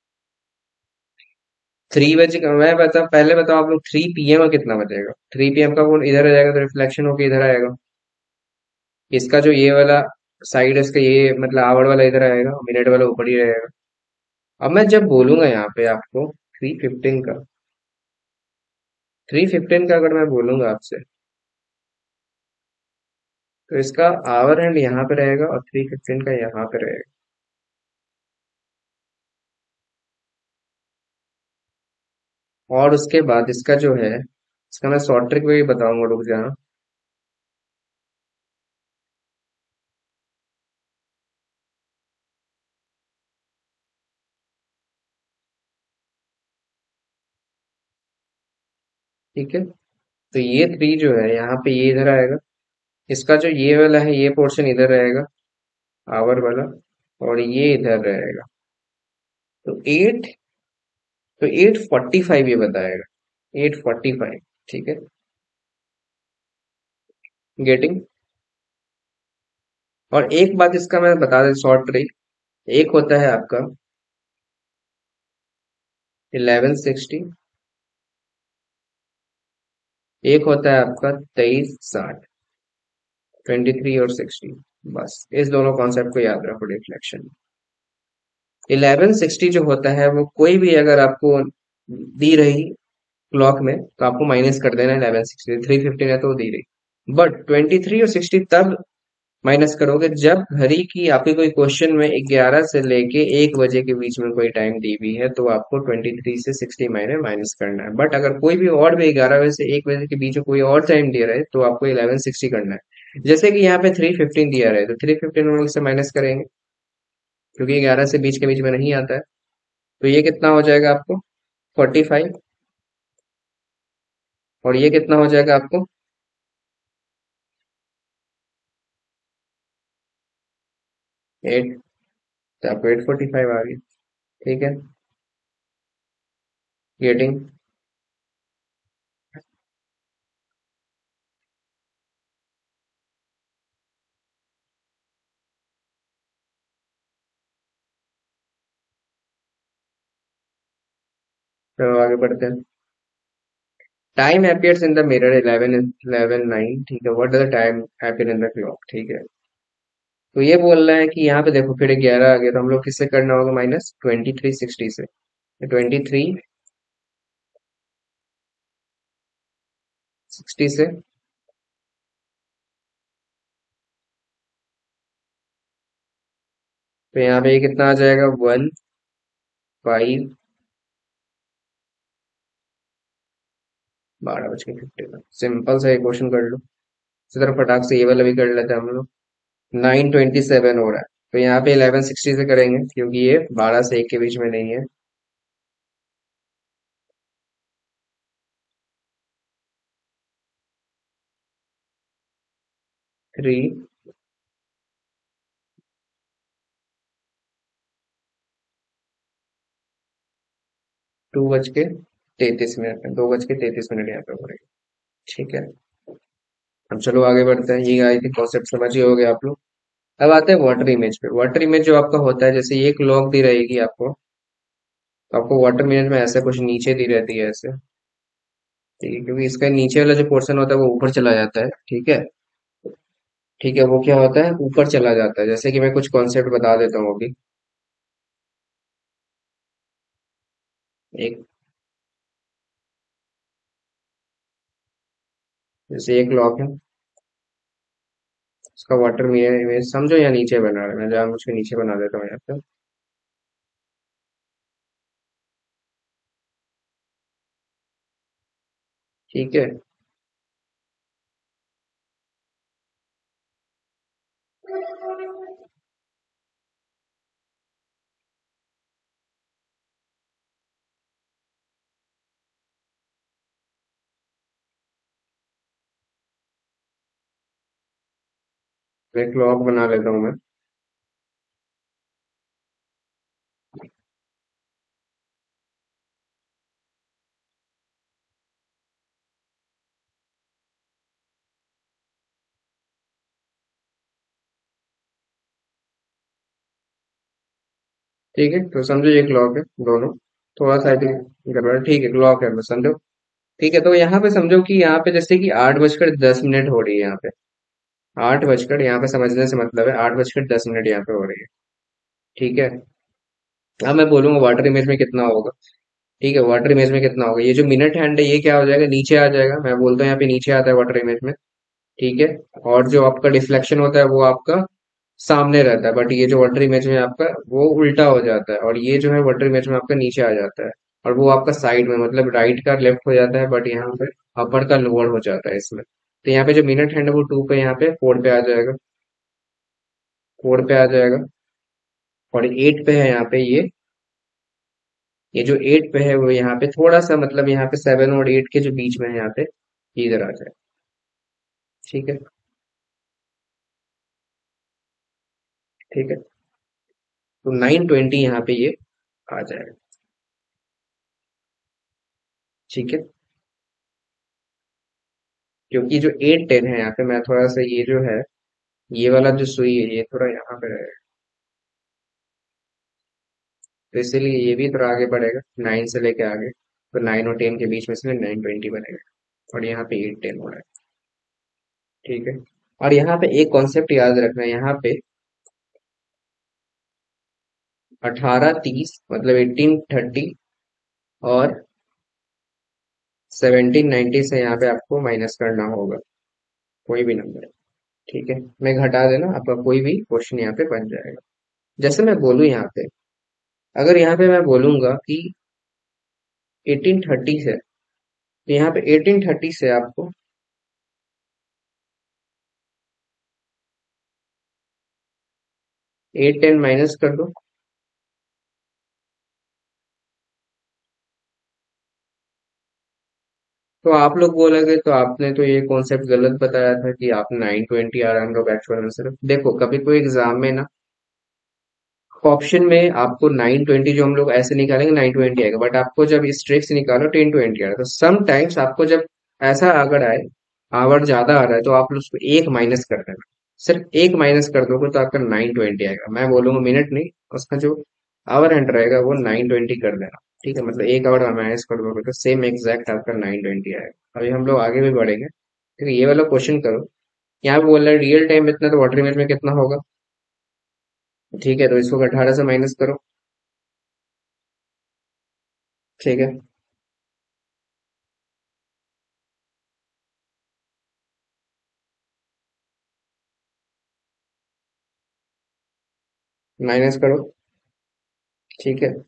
थ्री बजे का मैं बता, पहले बताओ आप लोग, थ्री पीएम का कितना बचेगा, थ्री पीएम का वो इधर आ जाएगा, तो रिफ्लेक्शन होके इधर आएगा, इसका जो ये वाला साइड है इसका, ये मतलब आवर वाला इधर आएगा, मिनट वाला ऊपर ही रहेगा। अब मैं जब बोलूंगा यहाँ पे आपको थ्री फिफ्टीन का, थ्री फिफ्टीन का अगर मैं बोलूंगा आपसे, तो इसका आवर हैंड यहाँ पे रहेगा और थ्री फिफ्टीन का यहाँ पे रहेगा। और उसके बाद इसका जो है, इसका मैं शॉर्ट ट्रिक में भी बताऊंगा, रुक जाना। ठीक है, तो ये थ्री जो है यहाँ पे ये इधर आएगा, इसका जो ये वाला है ये पोर्शन इधर रहेगा, आवर वाला, और ये इधर रहेगा। तो एट, तो एट फोर्टी फाइव ये बताएगा, एट फोर्टी फाइव। ठीक है, गेटिंग। और एक बात इसका मैं बता दें, शॉर्ट ट्रिक। एक होता है आपका इलेवन सिक्सटी, एक होता है आपका तेईस साठ, ट्वेंटी थ्री और सिक्सटी। बस इस दोनों कॉन्सेप्ट को याद रखो डिफ्लेक्शन। इलेवन सिक्सटी जो होता है वो कोई भी अगर आपको दी रही क्लॉक में तो आपको माइनस कर देना। इलेवन सिक्सटी, थ्री फिफ्टीन है तो वो दी रही। बट ट्वेंटी थ्री और सिक्सटी तब माइनस करोगे जब घड़ी की आपके कोई क्वेश्चन में ग्यारह से लेके एक बजे के बीच में कोई टाइम दी हुई है, तो आपको ट्वेंटी थ्री से सिक्सटी माइनस माइनस करना है। बट अगर कोई भी और भी ग्यारह बजे से एक बजे के बीच में कोई और टाइम दे रहा है तो आपको इलेवन सिक्सटी करना है। जैसे कि यहाँ पे थ्री फिफ्टीन दिया रहा है तो थ्री फिफ्टीन हम लोग से माइनस करेंगे, क्योंकि ग्यारह से बीच के बीच में नहीं आता है। तो ये कितना हो जाएगा आपको, फोर्टी फाइव। और ये कितना हो जाएगा आपको, एट। तो आपको एट फोर्टी फाइव आ गई। ठीक है, गेटिंग। तो आगे बढ़ते हैं। Time appears in the mirror eleven eleven nine. ठीक है, what does the time appear in the clock। ठीक है, तो ये बोल रहा है कि यहाँ पे देखो फिर ग्यारह आ गया, तो हम लोग किससे करना होगा माइनस, ट्वेंटी थ्री सिक्सटी से। ट्वेंटी थ्री सिक्सटी से, तो यहाँ पे ये कितना आ जाएगा, वन फाइव, बारह बज के फिफ्टी का। सिंपल सा एक क्वेश्चन कर लो। इसी तरह फटाक से ये वाला भी कर लेते हैं हम लोग। नाइन ट्वेंटी सेवन हो रहा है, तो यहाँ पे इलेवन सिक्सटी से करेंगे क्योंकि ये बारह से एक के बीच में नहीं है। थ्री, टू बज के तैतीस मिनट में, दो बज के तैतीस मिनट यहाँ पे हो रही है। ठीक है, अब चलो आगे बढ़ते हैं। ये आई थिंक कॉन्सेप्ट समझ ही हो गए आप लोग। अब आते हैं वाटर इमेज पे। वाटर इमेज जो आपका होता है, जैसे ये क्लॉक दी रहेगी आपको, तो आपको वाटर इमेज में ऐसा कुछ नीचे दी रहती है ऐसे। ठीक है, क्योंकि इसका नीचे वाला जो पोर्शन होता है वो ऊपर चला जाता है। ठीक है, ठीक है, वो क्या होता है, ऊपर चला जाता है। जैसे कि मैं कुछ कॉन्सेप्ट बता देता हूँ अभी। एक, जैसे एक क्लॉक है, उसका वाटर इमेज समझो या नीचे बना रहा है, मैं जहाँ मुझको नीचे बना देता हूँ यहाँ पे। ठीक है, एक क्लॉक बना लेता हूँ मैं। ठीक है, तो समझो ये क्लॉक है दोनों। थोड़ा सा आई थिंक गड़बड़ है। ठीक है, क्लॉक है, बस समझो। ठीक है, तो यहाँ पे समझो कि यहाँ पे जैसे कि आठ बजकर दस मिनट हो रही है यहाँ पे। आठ बजकर यहाँ पे समझने से मतलब है, आठ बजकर दस मिनट यहाँ पे हो रही है। ठीक है, अब मैं बोलूंगा वाटर इमेज में कितना होगा। ठीक है, वाटर इमेज में कितना होगा, ये जो मिनट हैंड है ये क्या हो जाएगा, नीचे आ जाएगा। मैं बोलता हूँ यहाँ पे नीचे आता है वाटर इमेज में। ठीक है, और जो आपका डिफ्लेक्शन होता है वो आपका सामने रहता है। बट ये जो वाटर इमेज में आपका वो उल्टा हो जाता है, और ये जो है वाटर इमेज में आपका नीचे आ जाता है। और वो आपका साइड में मतलब राइट का लेफ्ट हो जाता है, बट यहाँ पे अपर का लोअर हो जाता है इसमें। तो यहाँ पे जो मिनट हैंड है वो टू पे, यहाँ पे फोर पे आ जाएगा, फोर पे आ जाएगा। और एट पे है यहाँ पे ये ये जो एट पे है वो यहाँ पे थोड़ा सा मतलब यहाँ पे सेवन और एट के जो बीच में है यहाँ पे, ये इधर आ जाए। ठीक है, ठीक है, तो नाइन ट्वेंटी यहाँ पे ये आ जाएगा। ठीक है, क्योंकि जो एट टेन है यहाँ पे मैं थोड़ा सा ये जो है, ये वाला जो सुई है ये थोड़ा यहाँ पे रहेगा, तो इसीलिए ये भी थोड़ा आगे बढ़ेगा नाइन से लेके आगे, तो नाइन और टेन के बीच में से नाइन ट्वेंटी बनेगा, और यहाँ पे एट टेन हो रहा है। ठीक है, और यहाँ पे एक कॉन्सेप्ट याद रखना है, यहाँ पे अठारह तीस, मतलब एटीन थर्टी, और सेवनटीन नाइनटी से यहाँ पे आपको माइनस करना होगा कोई भी नंबर। ठीक है, मैं घटा देना, आपका कोई भी क्वेश्चन यहाँ पे बन जाएगा। जैसे मैं बोलूँ यहाँ पे, अगर यहाँ पे मैं बोलूंगा कि एटीन थर्टी से, तो यहाँ पे एटीन थर्टी से आपको एट टेन माइनस कर दो, तो आप लोग बोलोगे तो आपने तो ये कॉन्सेप्ट गलत बताया था कि आप नाइन ट्वेंटी आ रहा है हम लोग एक्चुअल आंसर। देखो कभी कोई एग्जाम में ना ऑप्शन में आपको नाइन ट्वेंटी जो हम लोग ऐसे निकालेंगे नाइन ट्वेंटी आएगा, बट आपको जब इस ट्रिक से निकालो टेन ट्वेंटी आ रहा है, तो सम टाइम्स आपको जब ऐसा आंकड़ा आए, आवर ज्यादा आ रहा है, तो आप उसको एक माइनस कर देना, सिर्फ एक माइनस कर दोगे तो आपका नाइन ट्वेंटी आएगा। मैं बोलूंगा मिनट नहीं, उसका जो आवर एंड रहेगा वो नाइन ट्वेंटी कर देना। ठीक है, मतलब एक आवर माइनस कर दोगे तो सेम एग्जैक्ट आपका नाइन ट्वेंटी आएगा। अभी हम लोग आगे भी बढ़ेंगे। ठीक है, ये वाला क्वेश्चन करो। यहाँ पे बोल रहा है रियल टाइम इतना, तो वाटर इमेज में कितना होगा? ठीक है, तो इसको अठारह से माइनस करो। ठीक है, माइनस करो। ठीक है,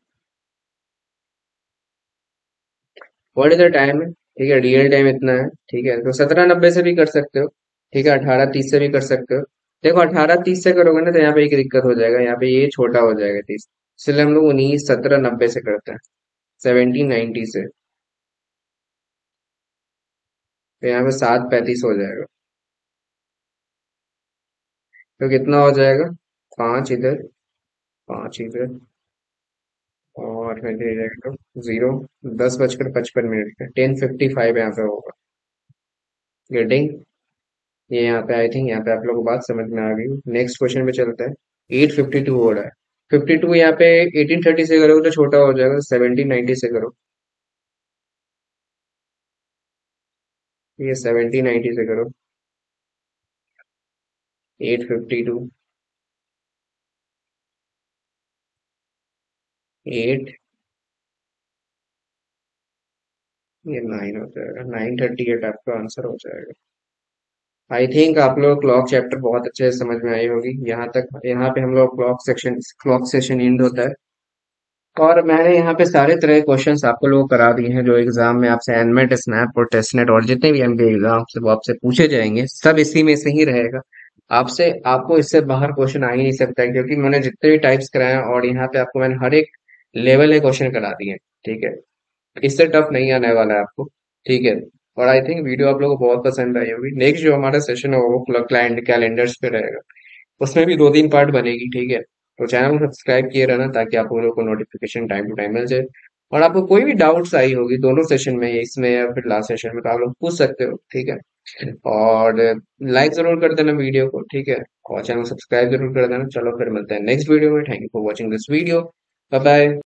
व्हाट इज द टाइम है? ठीक है, रियल टाइम इतना है। ठीक है, तो सत्रह नब्बे से भी कर सकते हो। ठीक है, अठारह तीस से भी कर सकते हो। देखो अठारह तीस से करोगे ना तो यहाँ पे एक दिक्कत हो जाएगा, यहाँ पे ये छोटा हो जाएगा तीस, इसलिए हम लोग उन्नीस सत्रह नब्बे से करते हैं, सेवनटीन नाइनटी से, तो यहाँ पे सात पैंतीस हो जाएगा। तो कितना हो जाएगा? पांच इधर, पांच इधर, और फिर दे जाएगा तो जीरो। दस बजकर पचपन मिनट का टेन फिफ्टी फाइव यहाँ पे होगा। गेटिंग? ये यहाँ पे आई थिंक यहाँ पे आप लोगों को बात समझ में आ गई। नेक्स्ट क्वेश्चन पे चलते हैं। एट फिफ्टी टू हो रहा है। फिफ्टी टू यहाँ पे एटीन थर्टी से करोगे तो छोटा हो जाएगा, सेवनटीन नाइनटी से करो। ये सेवनटीन नाइनटी से करो। एट फिफ्टी टू, एट, ये नाइन हो जाएगा, नाइन थर्टी एट आपका आंसर हो जाएगा। आई थिंक आप लोग क्लॉक चैप्टर बहुत अच्छे से समझ में आई होगी यहाँ तक। यहाँ पे हम लोग clock section clock session end होता है। और मैंने यहाँ पे सारे तरह के क्वेश्चंस आपको लोग करा दिए हैं जो एग्जाम में आपसे एनमेट स्नैप और टेस्टनेट और जितने भी एमबीए एग्जाम से वो आपसे पूछे जाएंगे, सब इसी में से ही रहेगा। आपसे आपको इससे बाहर क्वेश्चन आ ही नहीं सकता है, क्योंकि मैंने जितने भी टाइप्स कराए हैं और यहाँ पे आपको मैंने हर एक लेवल के क्वेश्चन करा दिए हैं। ठीक है, इससे टफ नहीं आने वाला है आपको। ठीक है, और आई थिंक वीडियो आप लोगों को बहुत पसंद आई होगी। नेक्स्ट जो हमारा सेशन है वो क्लाइंट कैलेंडर्स पे रहेगा, उसमें भी दो तीन पार्ट बनेगी। ठीक है, तो चैनल को सब्सक्राइब किए रहना ताकि आप लोगों को नोटिफिकेशन टाइम टू टाइम मिल जाए। और आपको कोई भी डाउट्स आई होगी दोनों सेशन में, इसमें या फिर लास्ट सेशन में, तो आप लोग पूछ सकते हो। ठीक है, और लाइक जरूर कर देना वीडियो को। ठीक है, और चैनल सब्सक्राइब जरूर कर देना। चलो फिर मिलते हैं नेक्स्ट वीडियो में। Thank you for watching this video. Bye bye.